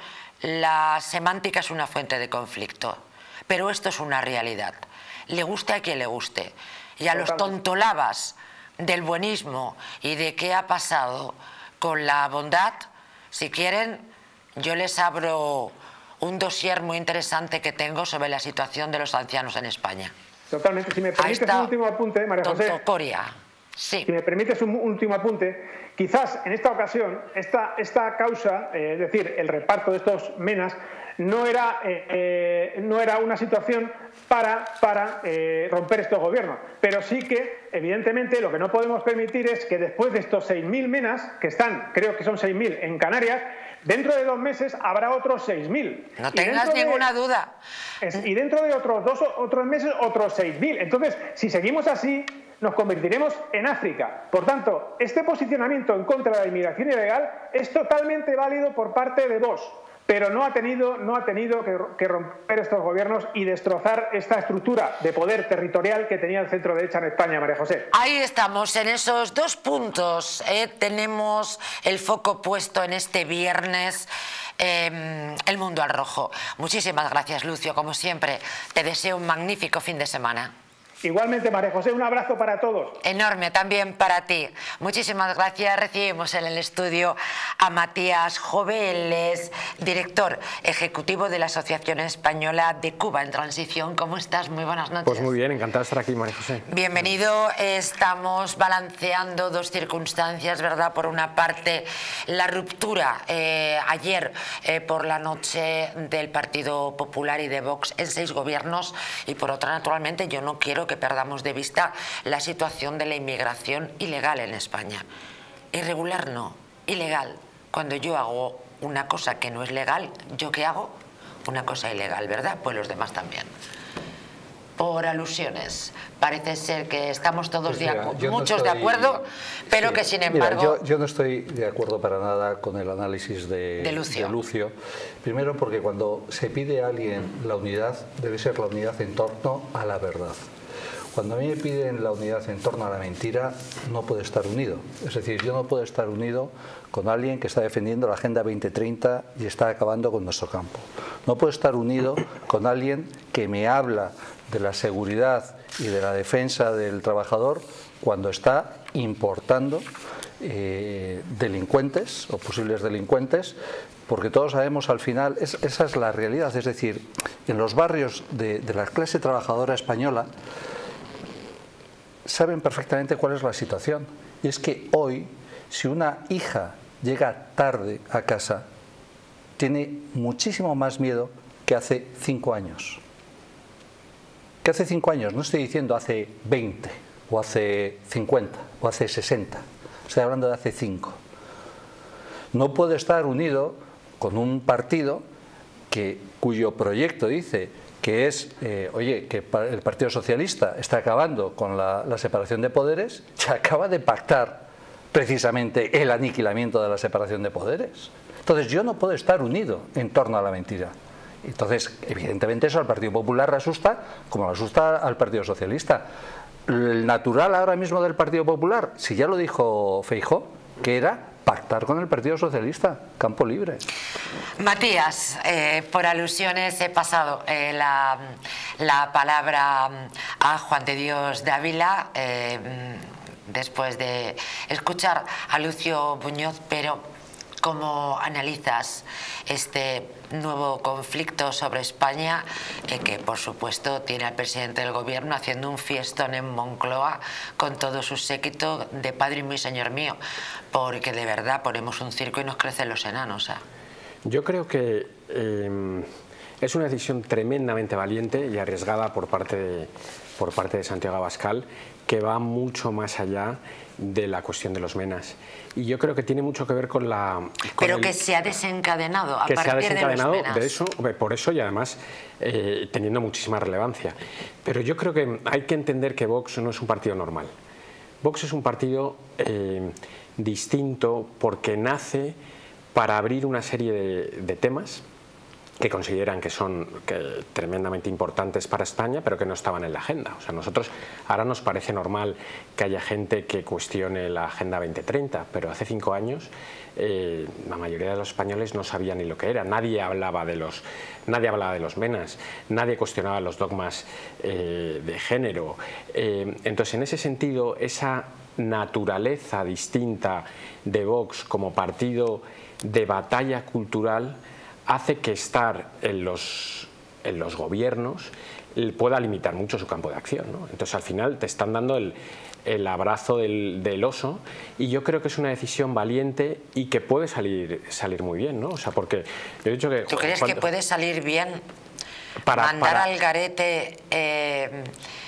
la semántica es una fuente de conflicto. Pero esto es una realidad. Le guste a quien le guste. Y a los tontolabas del buenismo y de qué ha pasado con la bondad, si quieren, yo les abro un dossier muy interesante que tengo sobre la situación de los ancianos en España. Totalmente. Si me permites un último apunte, María José. Tontocoria. Sí. Si me permites un último apunte, quizás en esta ocasión, esta, esta causa, eh, es decir, el reparto de estos menas, no era, eh, eh, no era una situación para, para eh, romper estos gobiernos. Pero sí que, evidentemente, lo que no podemos permitir es que después de estos seis mil menas, que están, creo que son seis mil en Canarias, dentro de dos meses habrá otros seis mil. No tengas ninguna de, duda. Es, y dentro de otros dos otros meses, otros seis mil. Entonces, si seguimos así, nos convertiremos en África. Por tanto, este posicionamiento en contra de la inmigración ilegal es totalmente válido por parte de Vox, pero no ha tenido, no ha tenido que, que romper estos gobiernos y destrozar esta estructura de poder territorial que tenía el centro derecha en España, María José. Ahí estamos, en esos dos puntos. ¿eh? Tenemos el foco puesto en este viernes. Eh, el mundo al rojo. Muchísimas gracias, Lucio, como siempre. Te deseo un magnífico fin de semana. Igualmente, María José, un abrazo para todos. Enorme también para ti. Muchísimas gracias. Recibimos en el estudio a Matías Joveles, director ejecutivo de la Asociación Española de Cuba en Transición. ¿Cómo estás? Muy buenas noches. Pues muy bien, encantado de estar aquí, María José. Bienvenido. Estamos balanceando dos circunstancias, ¿verdad? Por una parte, la ruptura eh, ayer eh, por la noche del Partido Popular y de Vox en seis gobiernos, y por otra, naturalmente, yo no quiero que que perdamos de vista la situación de la inmigración ilegal en España. Irregular no, ilegal. Cuando yo hago una cosa que no es legal, ¿yo qué hago? Una cosa ilegal, ¿verdad? Pues los demás también. Por alusiones. Parece ser que estamos todos, pues mira, de muchos no estoy... de acuerdo, pero sí, que sin embargo... Mira, yo, yo no estoy de acuerdo para nada con el análisis de, de, Lucio. de Lucio. Primero porque cuando se pide a alguien la unidad, debe ser la unidad en torno a la verdad. Cuando a mí me piden la unidad en torno a la mentira, no puedo estar unido. Es decir, yo no puedo estar unido con alguien que está defendiendo la Agenda veinte treinta y está acabando con nuestro campo. No puedo estar unido con alguien que me habla de la seguridad y de la defensa del trabajador cuando está importando eh, delincuentes o posibles delincuentes, porque todos sabemos al final, es, esa es la realidad. Es decir, en los barrios de, de la clase trabajadora española, saben perfectamente cuál es la situación. Y es que hoy, si una hija llega tarde a casa, tiene muchísimo más miedo que hace cinco años. Que hace cinco años, no estoy diciendo hace veinte, o hace cincuenta, o hace sesenta. Estoy hablando de hace cinco. No puede estar unido con un partido que, cuyo proyecto dice que es, eh, oye, que el Partido Socialista está acabando con la, la separación de poderes, se acaba de pactar precisamente el aniquilamiento de la separación de poderes. Entonces yo no puedo estar unido en torno a la mentira. Entonces, evidentemente eso al Partido Popular le asusta, como le asusta al Partido Socialista. El natural ahora mismo del Partido Popular, si ya lo dijo Feijóo, que era pactar con el Partido Socialista, campo libre. Matías, eh, por alusiones he pasado eh, la, la palabra a Juan de Dios de Ávila, eh, después de escuchar a Lucio Muñoz, pero ¿cómo analizas este nuevo conflicto sobre España, eh, que por supuesto tiene al presidente del gobierno haciendo un fiestón en Moncloa con todo su séquito de padre y muy señor mío? Porque de verdad ponemos un circo y nos crecen los enanos, ¿eh? Yo creo que eh, es una decisión tremendamente valiente y arriesgada por parte de, por parte de Santiago Abascal, que va mucho más allá de la cuestión de los menas. Y yo creo que tiene mucho que ver con la... Con Pero el, que se ha desencadenado a que partir se ha desencadenado de los menas. de eso, por eso y además eh, teniendo muchísima relevancia. Pero yo creo que hay que entender que Vox no es un partido normal. Vox es un partido eh, distinto porque nace para abrir una serie de, de temas que consideran que son que, tremendamente importantes para España, pero que no estaban en la agenda. O sea, nosotros ahora nos parece normal que haya gente que cuestione la Agenda veinte treinta, pero hace cinco años eh, la mayoría de los españoles no sabían ni lo que era. Nadie hablaba de los, nadie hablaba de los menas, nadie cuestionaba los dogmas eh, de género. Eh, entonces, en ese sentido, esa naturaleza distinta de Vox como partido de batalla cultural hace que estar en los, en los gobiernos pueda limitar mucho su campo de acción, ¿no? Entonces al final te están dando el, el abrazo del, del oso, y yo creo que es una decisión valiente y que puede salir, salir muy bien, ¿no? O sea, porque yo he dicho que... ¿Tú crees cuando, que puede salir bien para, mandar para, al garete eh,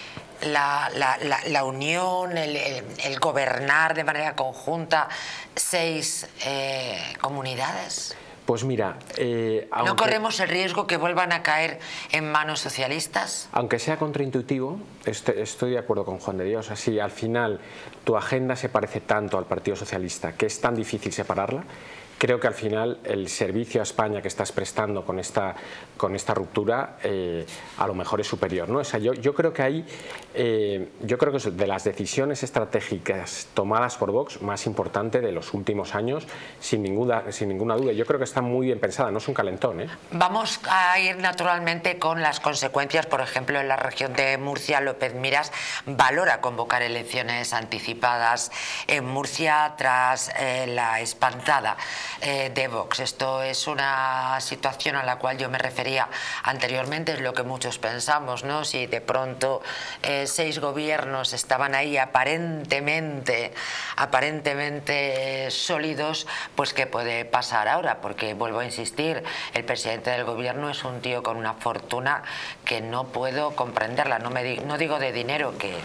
la, la, la, la unión, el, el, el gobernar de manera conjunta seis eh, comunidades? Pues mira, eh, aunque, ¿no corremos el riesgo que vuelvan a caer en manos socialistas? Aunque sea contraintuitivo, estoy, estoy de acuerdo con Juan de Dios. Así, al final, tu agenda se parece tanto al Partido Socialista que es tan difícil separarla. Creo que al final el servicio a España que estás prestando con esta, con esta ruptura eh, a lo mejor es superior, ¿no? O sea, yo, yo creo que hay, eh, yo creo que es de las decisiones estratégicas tomadas por Vox más importante de los últimos años, sin ninguna, sin ninguna duda. Yo creo que está muy bien pensada, no es un calentón, ¿eh? Vamos a ir naturalmente con las consecuencias. Por ejemplo, en la región de Murcia, López Miras valora convocar elecciones anticipadas en Murcia tras eh, la espantada Eh, de Vox. Esto es una situación a la cual yo me refería anteriormente, es lo que muchos pensamos, ¿no? Si de pronto eh, seis gobiernos estaban ahí aparentemente aparentemente sólidos, pues ¿qué puede pasar ahora? Porque vuelvo a insistir, el presidente del gobierno es un tío con una fortuna que no puedo comprenderla. No, me di no digo de dinero, que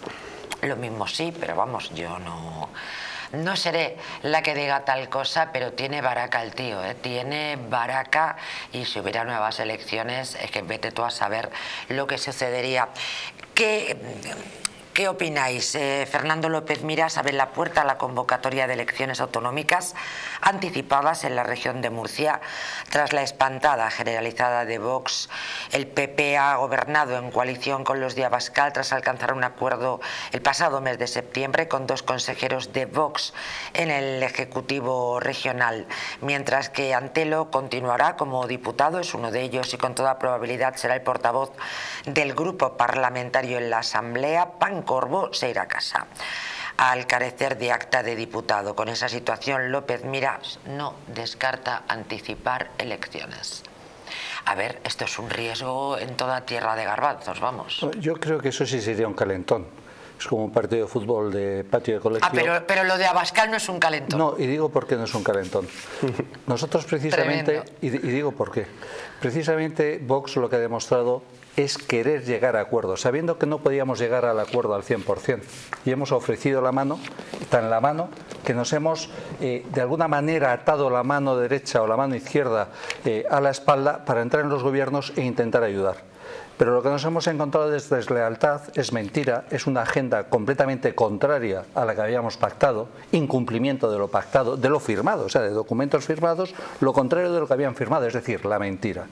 lo mismo sí, pero vamos, yo no... No seré la que diga tal cosa, pero tiene baraca el tío, ¿eh? Tiene baraca, y si hubiera nuevas elecciones, es que vete tú a saber lo que sucedería. ¿Qué, qué opináis? Eh, Fernando López Miras abre la puerta a la convocatoria de elecciones autonómicas anticipadas en la región de Murcia tras la espantada generalizada de Vox. El P P ha gobernado en coalición con los de Abascal tras alcanzar un acuerdo el pasado mes de septiembre con dos consejeros de Vox en el Ejecutivo Regional, mientras que Antelo continuará como diputado, es uno de ellos, y con toda probabilidad será el portavoz del grupo parlamentario en la Asamblea. Pancorbo se irá a casa. Al carecer de acta de diputado, con esa situación, López Miras no descarta anticipar elecciones. A ver, esto es un riesgo en toda tierra de garbanzos, vamos. Yo creo que eso sí sería un calentón. Es como un partido de fútbol de patio de colegio. Ah, pero, pero lo de Abascal no es un calentón. No, y digo por qué no es un calentón. Nosotros precisamente, y, y digo por qué, precisamente Vox lo que ha demostrado es querer llegar a acuerdos, sabiendo que no podíamos llegar al acuerdo al cien por cien. Y hemos ofrecido la mano, tan la mano, que nos hemos eh, de alguna manera atado la mano derecha o la mano izquierda eh, a la espalda para entrar en los gobiernos e intentar ayudar. pero lo que nos hemos encontrado es deslealtad, es mentira, es una agenda completamente contraria a la que habíamos pactado, incumplimiento de lo pactado, de lo firmado, o sea, de documentos firmados, lo contrario de lo que habían firmado, es decir, la mentira.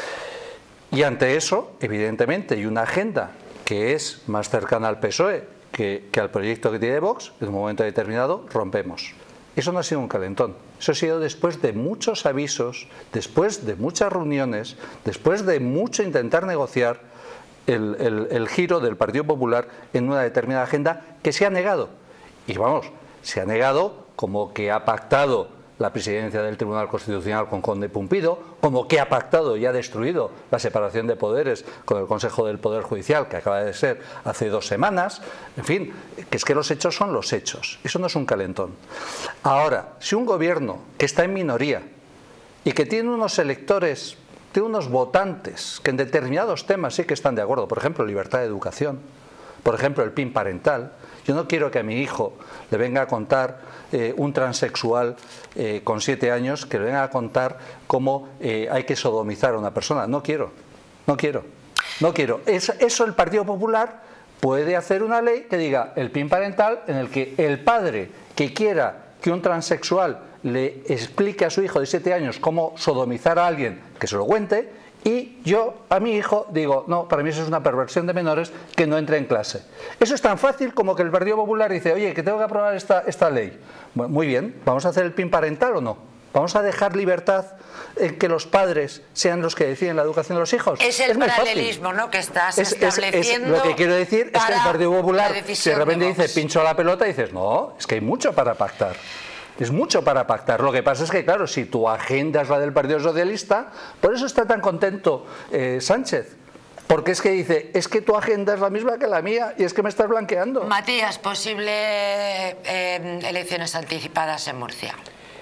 Y ante eso, evidentemente, y una agenda que es más cercana al P S O E que, que al proyecto que tiene Vox, en un momento determinado rompemos. Eso no ha sido un calentón, eso ha sido después de muchos avisos, después de muchas reuniones, después de mucho intentar negociar el, el, el giro del Partido Popular en una determinada agenda que se ha negado. Y vamos, se ha negado como que ha pactado la presidencia del Tribunal Constitucional con Conde Pumpido, como que ha pactado y ha destruido la separación de poderes con el Consejo del Poder Judicial, que acaba de ser hace dos semanas. En fin, que es que los hechos son los hechos. Eso no es un calentón. Ahora, si un gobierno que está en minoría y que tiene unos electores, tiene unos votantes que en determinados temas sí que están de acuerdo, por ejemplo, libertad de educación, por ejemplo, el P I N parental. Yo no quiero que a mi hijo le venga a contar eh, un transexual eh, con siete años, que le venga a contar cómo eh, hay que sodomizar a una persona. No quiero, no quiero, no quiero. Eso, eso el Partido Popular puede hacer una ley que diga el P I N parental, en el que el padre que quiera que un transexual le explique a su hijo de siete años cómo sodomizar a alguien, que se lo cuente. Y yo a mi hijo digo, no, para mí eso es una perversión de menores, que no entre en clase. Eso es tan fácil como que el Partido Popular dice, oye, que tengo que aprobar esta, esta ley. Bueno, muy bien, ¿vamos a hacer el P I N parental o no? ¿Vamos a dejar libertad en que los padres sean los que deciden la educación de los hijos? Es el es paralelismo, ¿no?, que estás es, estableciendo. Es, es, lo que quiero decir es que el Partido Popular, si de repente dice pincho a la pelota, dices, no, es que hay mucho para pactar. Es mucho para pactar. Lo que pasa es que, claro, si tu agenda es la del Partido Socialista, por eso está tan contento eh, Sánchez. Porque es que dice, es que tu agenda es la misma que la mía y es que me estás blanqueando. Matías, posible eh, elecciones anticipadas en Murcia.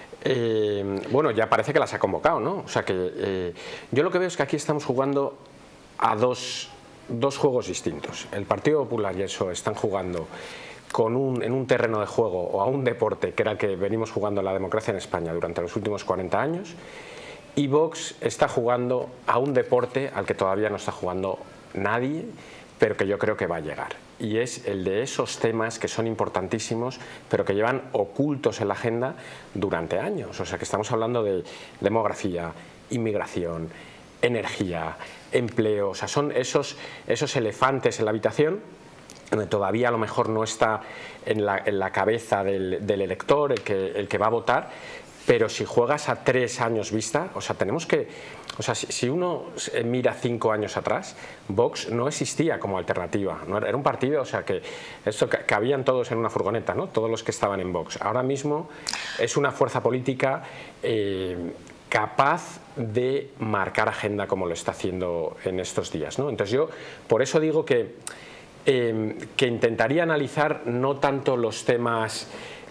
Eh, bueno, ya parece que las ha convocado, ¿no? O sea que eh, yo lo que veo es que aquí estamos jugando a dos, dos juegos distintos. El Partido Popular y eso están jugando con un, en un terreno de juego o a un deporte que era el que venimos jugando en la democracia en España durante los últimos cuarenta años, y Vox está jugando a un deporte al que todavía no está jugando nadie, pero que yo creo que va a llegar, y es el de esos temas que son importantísimos pero que llevan ocultos en la agenda durante años. O sea que estamos hablando de demografía, inmigración, energía, empleo. O sea, son esos, esos elefantes en la habitación donde todavía a lo mejor no está en la, en la cabeza del, del elector, el que, el que va a votar, pero si juegas a tres años vista, o sea, tenemos que, o sea, si, si uno mira cinco años atrás, Vox no existía como alternativa, no era, era un partido, o sea, que esto cabían todos en una furgoneta, ¿no?, todos los que estaban en Vox. Ahora mismo es una fuerza política eh, capaz de marcar agenda como lo está haciendo en estos días, ¿no? Entonces yo, por eso digo que Eh, que intentaría analizar no tanto los temas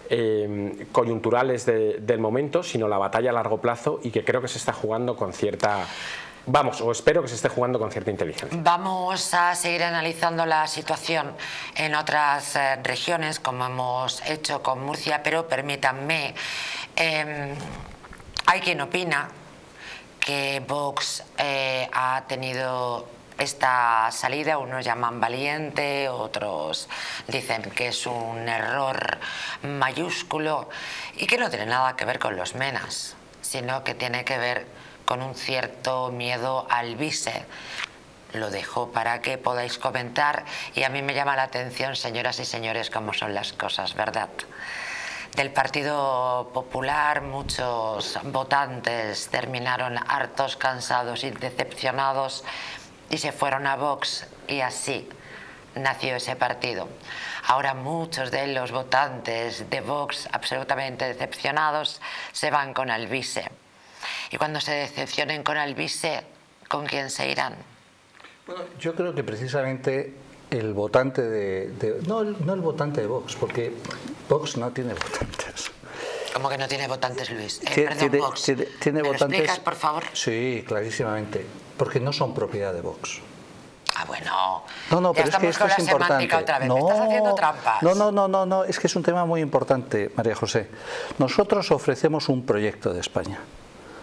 eh, coyunturales de, del momento, sino la batalla a largo plazo, y que creo que se está jugando con cierta, vamos, o espero que se esté jugando con cierta inteligencia. Vamos a seguir analizando la situación en otras eh, regiones, como hemos hecho con Murcia, pero permítanme, eh, hay quien opina que Vox eh, ha tenido esta salida, unos llaman valiente, otros dicen que es un error mayúsculo y que no tiene nada que ver con los menas, sino que tiene que ver con un cierto miedo al vise. Lo dejo para que podáis comentar, y a mí me llama la atención, señoras y señores, cómo son las cosas, ¿verdad? Del Partido Popular muchos votantes terminaron hartos, cansados y decepcionados y se fueron a Vox, y así nació ese partido. Ahora muchos de los votantes de Vox, absolutamente decepcionados, se van con Alvise. Y cuando se decepcionen con Alvise, ¿con quién se irán? Bueno, yo creo que precisamente el votante de... de no, no el votante de Vox, porque Vox no tiene votantes. ¿Cómo que no tiene votantes, Luis? Eh, tiene, perdón, tiene, Vox. Tiene, tiene ¿Me votantes, lo explicas, por favor? Sí, clarísimamente. Porque no son propiedad de Vox. Ah, bueno. No, no, ya pero es que esto es importante. Otra vez. No, ¿Me estás haciendo trampas? No, no, no, no, no, es que es un tema muy importante, María José. Nosotros ofrecemos un proyecto de España.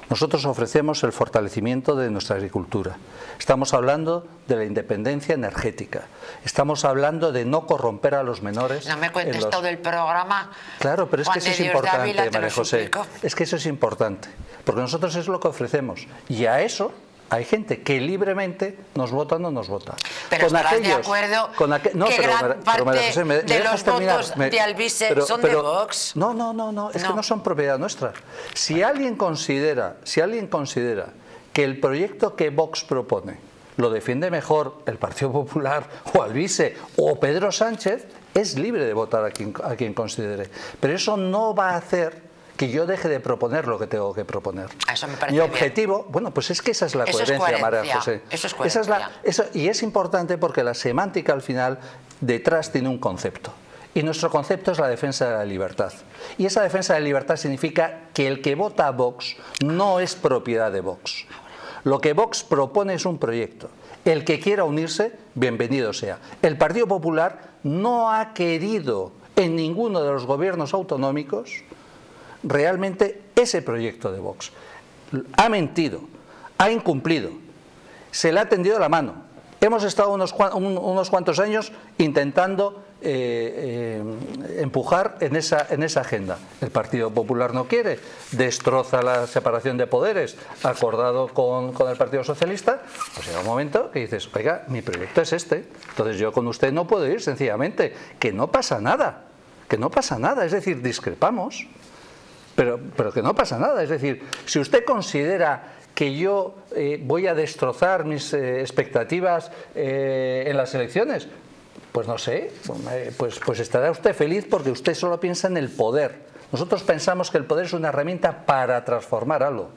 Nosotros ofrecemos el fortalecimiento de nuestra agricultura. Estamos hablando de la independencia energética. Estamos hablando de no corromper a los menores. No me cuentes los... todo el programa. Claro, pero es Juan que eso es de Dios importante, Dávila, María José. Es que eso es importante. Porque nosotros es lo que ofrecemos. Y a eso hay gente que libremente nos vota o no nos vota. Pero con estarás aquellos, de acuerdo con aqu... no, que pero, gran pero, parte María José, me, de me los terminar? votos me... de Alvise pero, son pero, de Vox. No, no, no, no, es no. que no son propiedad nuestra. Si alguien considera, si alguien considera que el proyecto que Vox propone lo defiende mejor el Partido Popular o Alvise o Pedro Sánchez, es libre de votar a quien, a quien considere. Pero eso no va a hacer que yo deje de proponer lo que tengo que proponer. Eso me parece Mi objetivo, bien. bueno, pues es que esa es la eso coherencia, es María José. Eso es coherencia. Esa es la, eso, y es importante porque la semántica al final detrás tiene un concepto. Y nuestro concepto es la defensa de la libertad. Y esa defensa de la libertad significa que el que vota a Vox no es propiedad de Vox. Lo que Vox propone es un proyecto. El que quiera unirse, bienvenido sea. El Partido Popular no ha querido en ninguno de los gobiernos autonómicos realmente ese proyecto de Vox. Ha mentido, ha incumplido, se le ha tendido la mano. Hemos estado unos, unos cuantos años intentando eh, eh, empujar en esa, en esa agenda. El Partido Popular no quiere, destroza la separación de poderes acordado con, con el Partido Socialista. Pues llega un momento que dices, oiga, mi proyecto es este, entonces yo con usted no puedo ir, sencillamente, que no pasa nada, que no pasa nada, es decir, discrepamos. Pero, pero que no pasa nada, es decir, si usted considera que yo eh, voy a destrozar mis eh, expectativas eh, en las elecciones, pues no sé, pues, pues estará usted feliz porque usted solo piensa en el poder. Nosotros pensamos que el poder es una herramienta para transformar algo,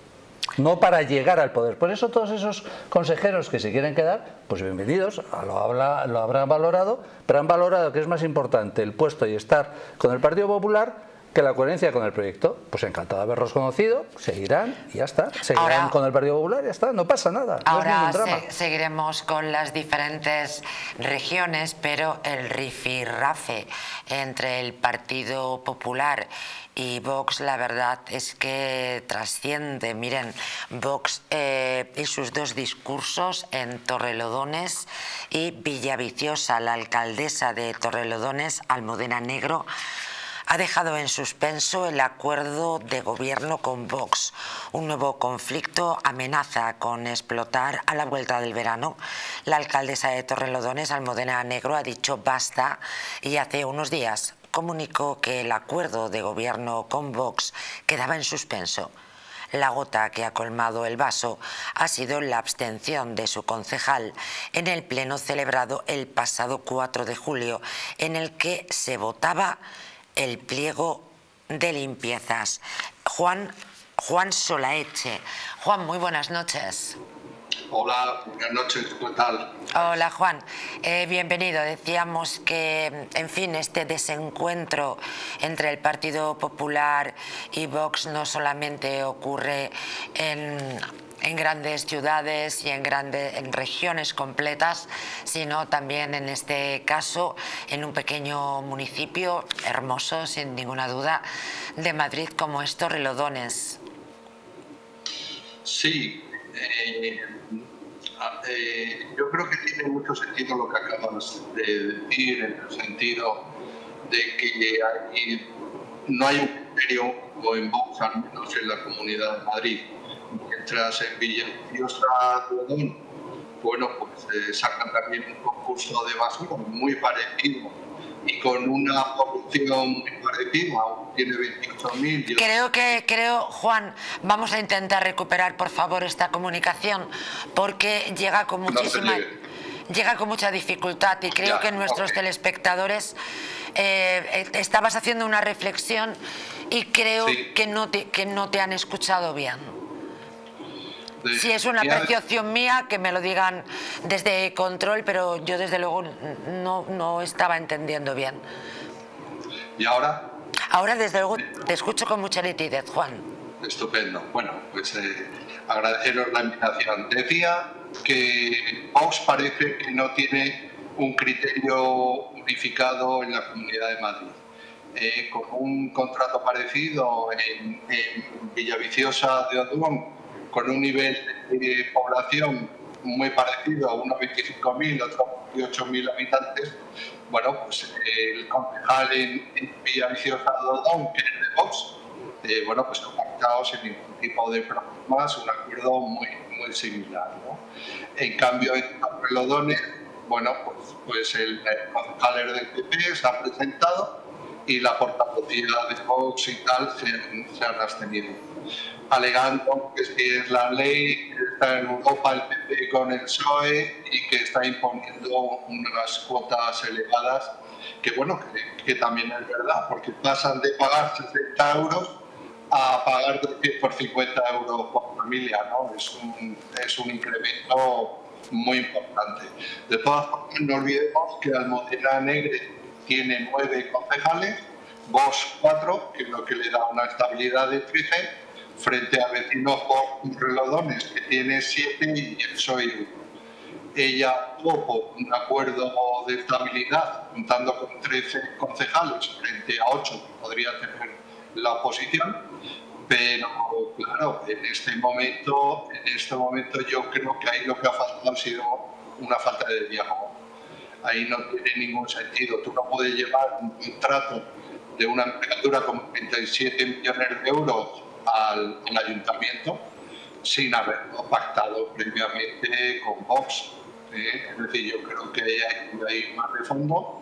no para llegar al poder. Por eso todos esos consejeros que se quieren quedar, pues bienvenidos, lo, habla, lo habrán valorado, pero han valorado que es más importante el puesto y estar con el Partido Popular que la coherencia con el proyecto. Pues encantado de haberlos conocido, seguirán y ya está, seguirán ahora, con el Partido Popular y ya está, no pasa nada. Ahora no es ningún drama. Se, seguiremos con las diferentes regiones, pero el rifirrafe entre el Partido Popular y Vox, la verdad es que trasciende. Miren, Vox eh, y sus dos discursos en Torrelodones y Villaviciosa, la alcaldesa de Torrelodones, Almudena Negro, ha dejado en suspenso el acuerdo de gobierno con Vox. Un nuevo conflicto amenaza con explotar a la vuelta del verano. La alcaldesa de Torrelodones, Almudena Negro, ha dicho basta y hace unos días comunicó que el acuerdo de gobierno con Vox quedaba en suspenso. La gota que ha colmado el vaso ha sido la abstención de su concejal en el pleno celebrado el pasado cuatro de julio, en el que se votaba el pliego de limpiezas. Juan, Juan Solaeche. Juan, muy buenas noches. Hola, buenas noches, ¿qué tal? Hola, Juan. Eh, bienvenido. Decíamos que, en fin, este desencuentro entre el Partido Popular y Vox no solamente ocurre en... en grandes ciudades y en, grandes, en regiones completas, sino también en este caso en un pequeño municipio hermoso, sin ninguna duda, de Madrid, como es Torrelodones. Sí, eh, eh, yo creo que tiene mucho sentido lo que acabas de decir, en el sentido de que hay, no hay un criterio, o en Vox, al menos en la Comunidad de Madrid. Mientras en Villaviciosa, bueno, pues eh, sacan también un concurso de basura muy parecido y con una población muy parecida, tiene veintiocho mil. Creo que, creo, Juan, vamos a intentar recuperar, por favor, esta comunicación, porque llega con muchísima... No llega con mucha dificultad y creo ya, que nuestros okay. telespectadores eh, estabas haciendo una reflexión y creo sí. que, no te, que no te han escuchado bien. Si es una apreciación mía, que me lo digan desde control, pero yo desde luego no, no estaba entendiendo bien. ¿Y ahora? Ahora desde luego te escucho con mucha nitidez, Juan. Estupendo. Bueno, pues eh, agradeceros la invitación. Decía que Vox parece que no tiene un criterio unificado en la Comunidad de Madrid. eh, con un contrato parecido en, en Villaviciosa de Odón, con un nivel de población muy parecido, a unos veinticinco mil, otros veintiocho mil habitantes. Bueno, pues el concejal en, en Villaviciosa de Odón, que es de Vox, eh, bueno, pues ha pactado sin ningún tipo de problemas un acuerdo muy, muy similar, ¿no? En cambio, en Torrelodones, bueno, pues, pues el, el concejal del P P se ha presentado y la portavocía de Vox y tal se, se han abstenido, alegando que si es la ley que está en Europa el P P con el P S O E y que está imponiendo unas cuotas elevadas, que bueno, que, que también es verdad, porque pasan de pagar sesenta euros a pagar por cincuenta euros por familia, ¿no? Es un, es un incremento muy importante. De todas formas, no olvidemos que Almudena Negre tiene nueve concejales, Vox cuatro, que es lo que le da una estabilidad de trece, frente a vecinos por Relodones, que tiene siete y el P S O E uno. Ella tuvo un acuerdo de estabilidad, contando con trece concejales, frente a ocho que podría tener la oposición, pero claro, en este momento, en este momento yo creo que ahí lo que ha faltado ha sido una falta de diálogo. Ahí no tiene ningún sentido. Tú no puedes llevar un contrato de una envergadura con treinta y siete millones de euros al, al ayuntamiento sin haberlo pactado previamente con Vox. ¿eh? Es decir, yo creo que hay, hay más de fondo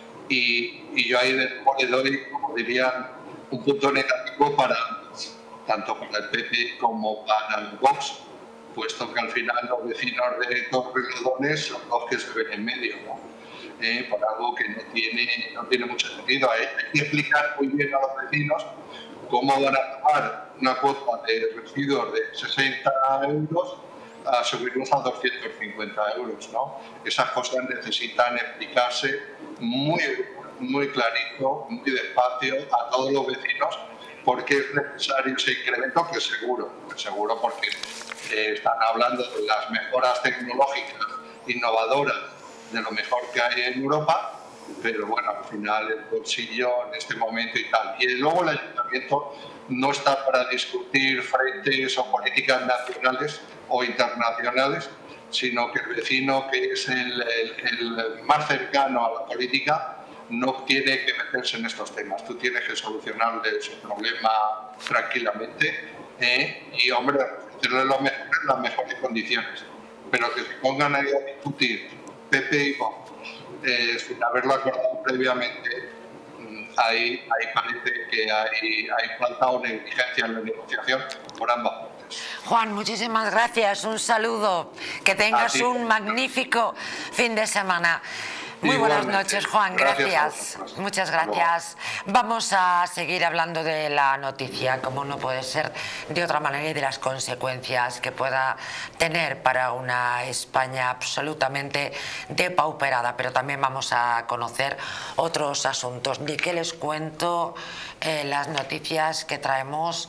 y, y yo ahí le doy, como dirían, un punto negativo para tanto para el P P como para el Vox, puesto que al final los vecinos de Torrelodones son los que se ven en medio, ¿no? Eh, por algo que no tiene, no tiene mucho sentido. Hay, hay que explicar muy bien a los vecinos cómo van a pagar una cuota de residuos de sesenta euros a subirnos a doscientos cincuenta euros, ¿no? Esas cosas necesitan explicarse muy, muy clarito, muy despacio a todos los vecinos, porque es necesario ese incremento, que seguro, seguro porque eh, están hablando de las mejoras tecnológicas, innovadoras, de lo mejor que hay en Europa, pero bueno, al final el bolsillo en este momento y tal. Y luego el ayuntamiento no está para discutir frentes o políticas nacionales o internacionales, sino que el vecino, que es el, el, el más cercano a la política, no tiene que meterse en estos temas. Tú tienes que solucionarle su problema tranquilamente ¿eh? y, hombre, ofrecerle lo mejor en las mejores condiciones. Pero que se pongan ahí a discutir P P y Vox eh, sin haberlo acordado previamente, ahí, ahí parece que hay, hay falta o negligencia en la negociación por ambas partes. Juan, muchísimas gracias, un saludo, que tengas un magnífico fin de semana. Muy buenas noches, Juan, gracias. gracias. Muchas gracias. Vamos a seguir hablando de la noticia, como no puede ser de otra manera, y de las consecuencias que pueda tener para una España absolutamente depauperada. Pero también vamos a conocer otros asuntos. Ni que les cuento eh, las noticias que traemos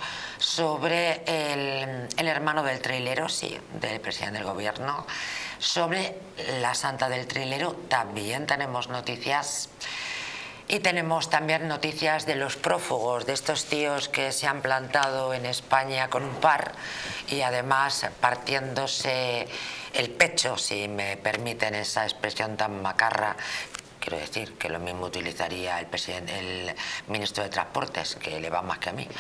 sobre el, el hermano del trilero, sí, del presidente del gobierno. Sobre la Santa del Trilero también tenemos noticias, y tenemos también noticias de los prófugos, de estos tíos que se han plantado en España con un par y además partiéndose el pecho, si me permiten esa expresión tan macarra. Quiero decir que lo mismo utilizaría el, presidente, el ministro de Transportes, que le va más que a mí,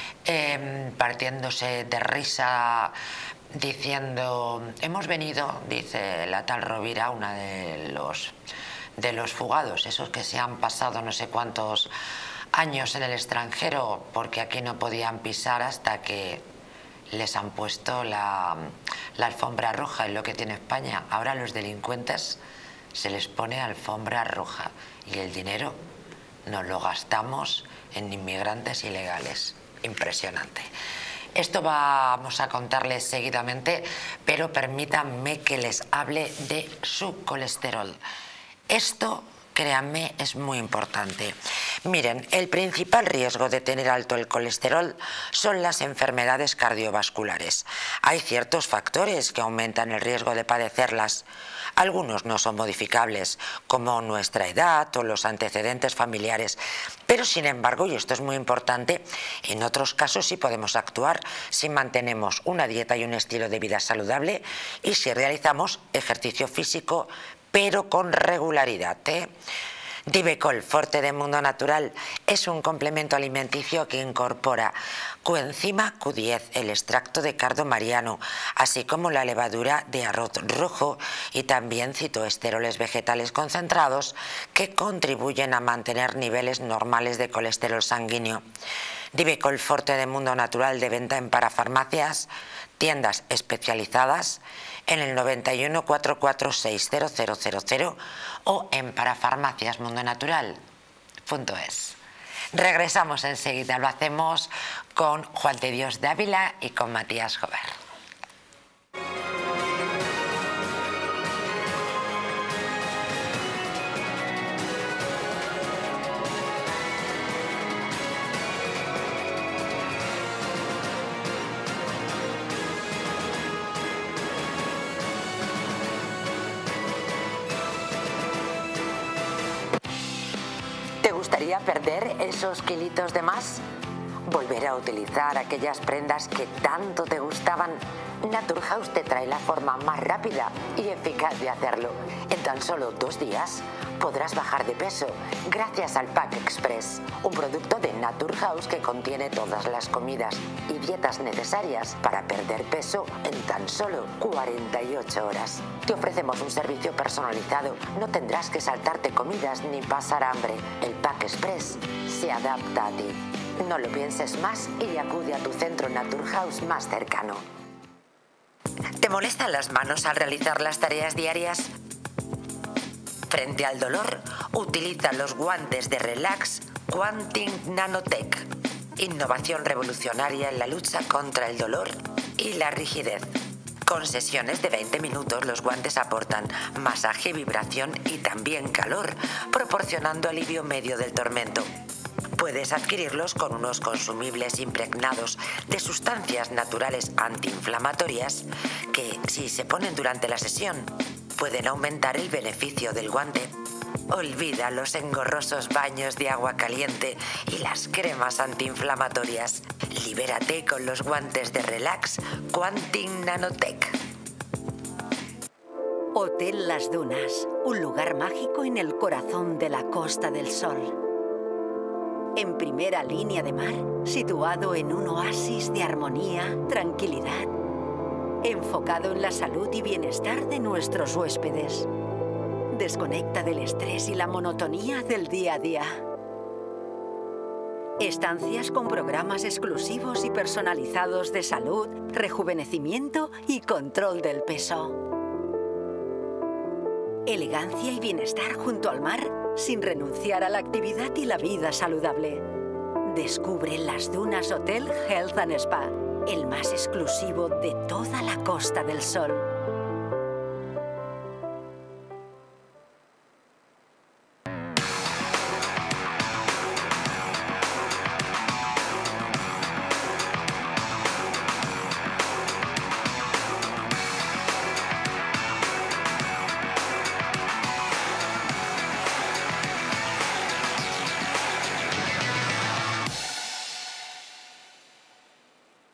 eh, partiéndose de risa, diciendo, hemos venido, dice la tal Rovira, una de los, de los fugados, esos que se han pasado no sé cuántos años en el extranjero porque aquí no podían pisar hasta que les han puesto la, la alfombra roja, es lo que tiene España. Ahora a los delincuentes se les pone alfombra roja y el dinero nos lo gastamos en inmigrantes ilegales. Impresionante. Esto vamos a contarles seguidamente, pero permítanme que les hable de su colesterol. Esto créanme, es muy importante. Miren, el principal riesgo de tener alto el colesterol son las enfermedades cardiovasculares. Hay ciertos factores que aumentan el riesgo de padecerlas. Algunos no son modificables, como nuestra edad o los antecedentes familiares, pero sin embargo, y esto es muy importante, en otros casos sí podemos actuar si mantenemos una dieta y un estilo de vida saludable y si realizamos ejercicio físico, pero con regularidad, ¿eh? Divecol Forte de Mundo Natural es un complemento alimenticio que incorpora coenzima Q diez, el extracto de cardo mariano, así como la levadura de arroz rojo y también citoesteroles vegetales concentrados que contribuyen a mantener niveles normales de colesterol sanguíneo. Divecol Forte de Mundo Natural, de venta en parafarmacias, tiendas especializadas, en el noventa y uno, cuatrocientos cuarenta y seis, cero cero cero cero o en parafarmacias mundo natural punto es. Regresamos enseguida, lo hacemos con Juan de Dios de Ávila y con Matías Jover. ¿Te gustaría perder esos kilitos de más? ¿Volver a utilizar aquellas prendas que tanto te gustaban? Naturhaus te trae la forma más rápida y eficaz de hacerlo. En tan solo dos días podrás bajar de peso gracias al Pack Express, un producto de Naturhaus que contiene todas las comidas y dietas necesarias para perder peso en tan solo cuarenta y ocho horas. Te ofrecemos un servicio personalizado, no tendrás que saltarte comidas ni pasar hambre. El Pack Express se adapta a ti. No lo pienses más y acude a tu centro Naturhaus más cercano. ¿Te molestan las manos al realizar las tareas diarias? Frente al dolor, utiliza los guantes de Relax Quantum Nanotech. Innovación revolucionaria en la lucha contra el dolor y la rigidez. Con sesiones de veinte minutos, los guantes aportan masaje, vibración y también calor, proporcionando alivio en medio del tormento. Puedes adquirirlos con unos consumibles impregnados de sustancias naturales antiinflamatorias que, si se ponen durante la sesión, pueden aumentar el beneficio del guante. Olvida los engorrosos baños de agua caliente y las cremas antiinflamatorias. Libérate con los guantes de Relax Quantum Nanotech. Hotel Las Dunas, un lugar mágico en el corazón de la Costa del Sol. En primera línea de mar, situado en un oasis de armonía, tranquilidad, enfocado en la salud y bienestar de nuestros huéspedes. Desconecta del estrés y la monotonía del día a día. Estancias con programas exclusivos y personalizados de salud, rejuvenecimiento y control del peso. Elegancia y bienestar junto al mar, sin renunciar a la actividad y la vida saludable. Descubre Las Dunas Hotel Health and Spa, el más exclusivo de toda la Costa del Sol.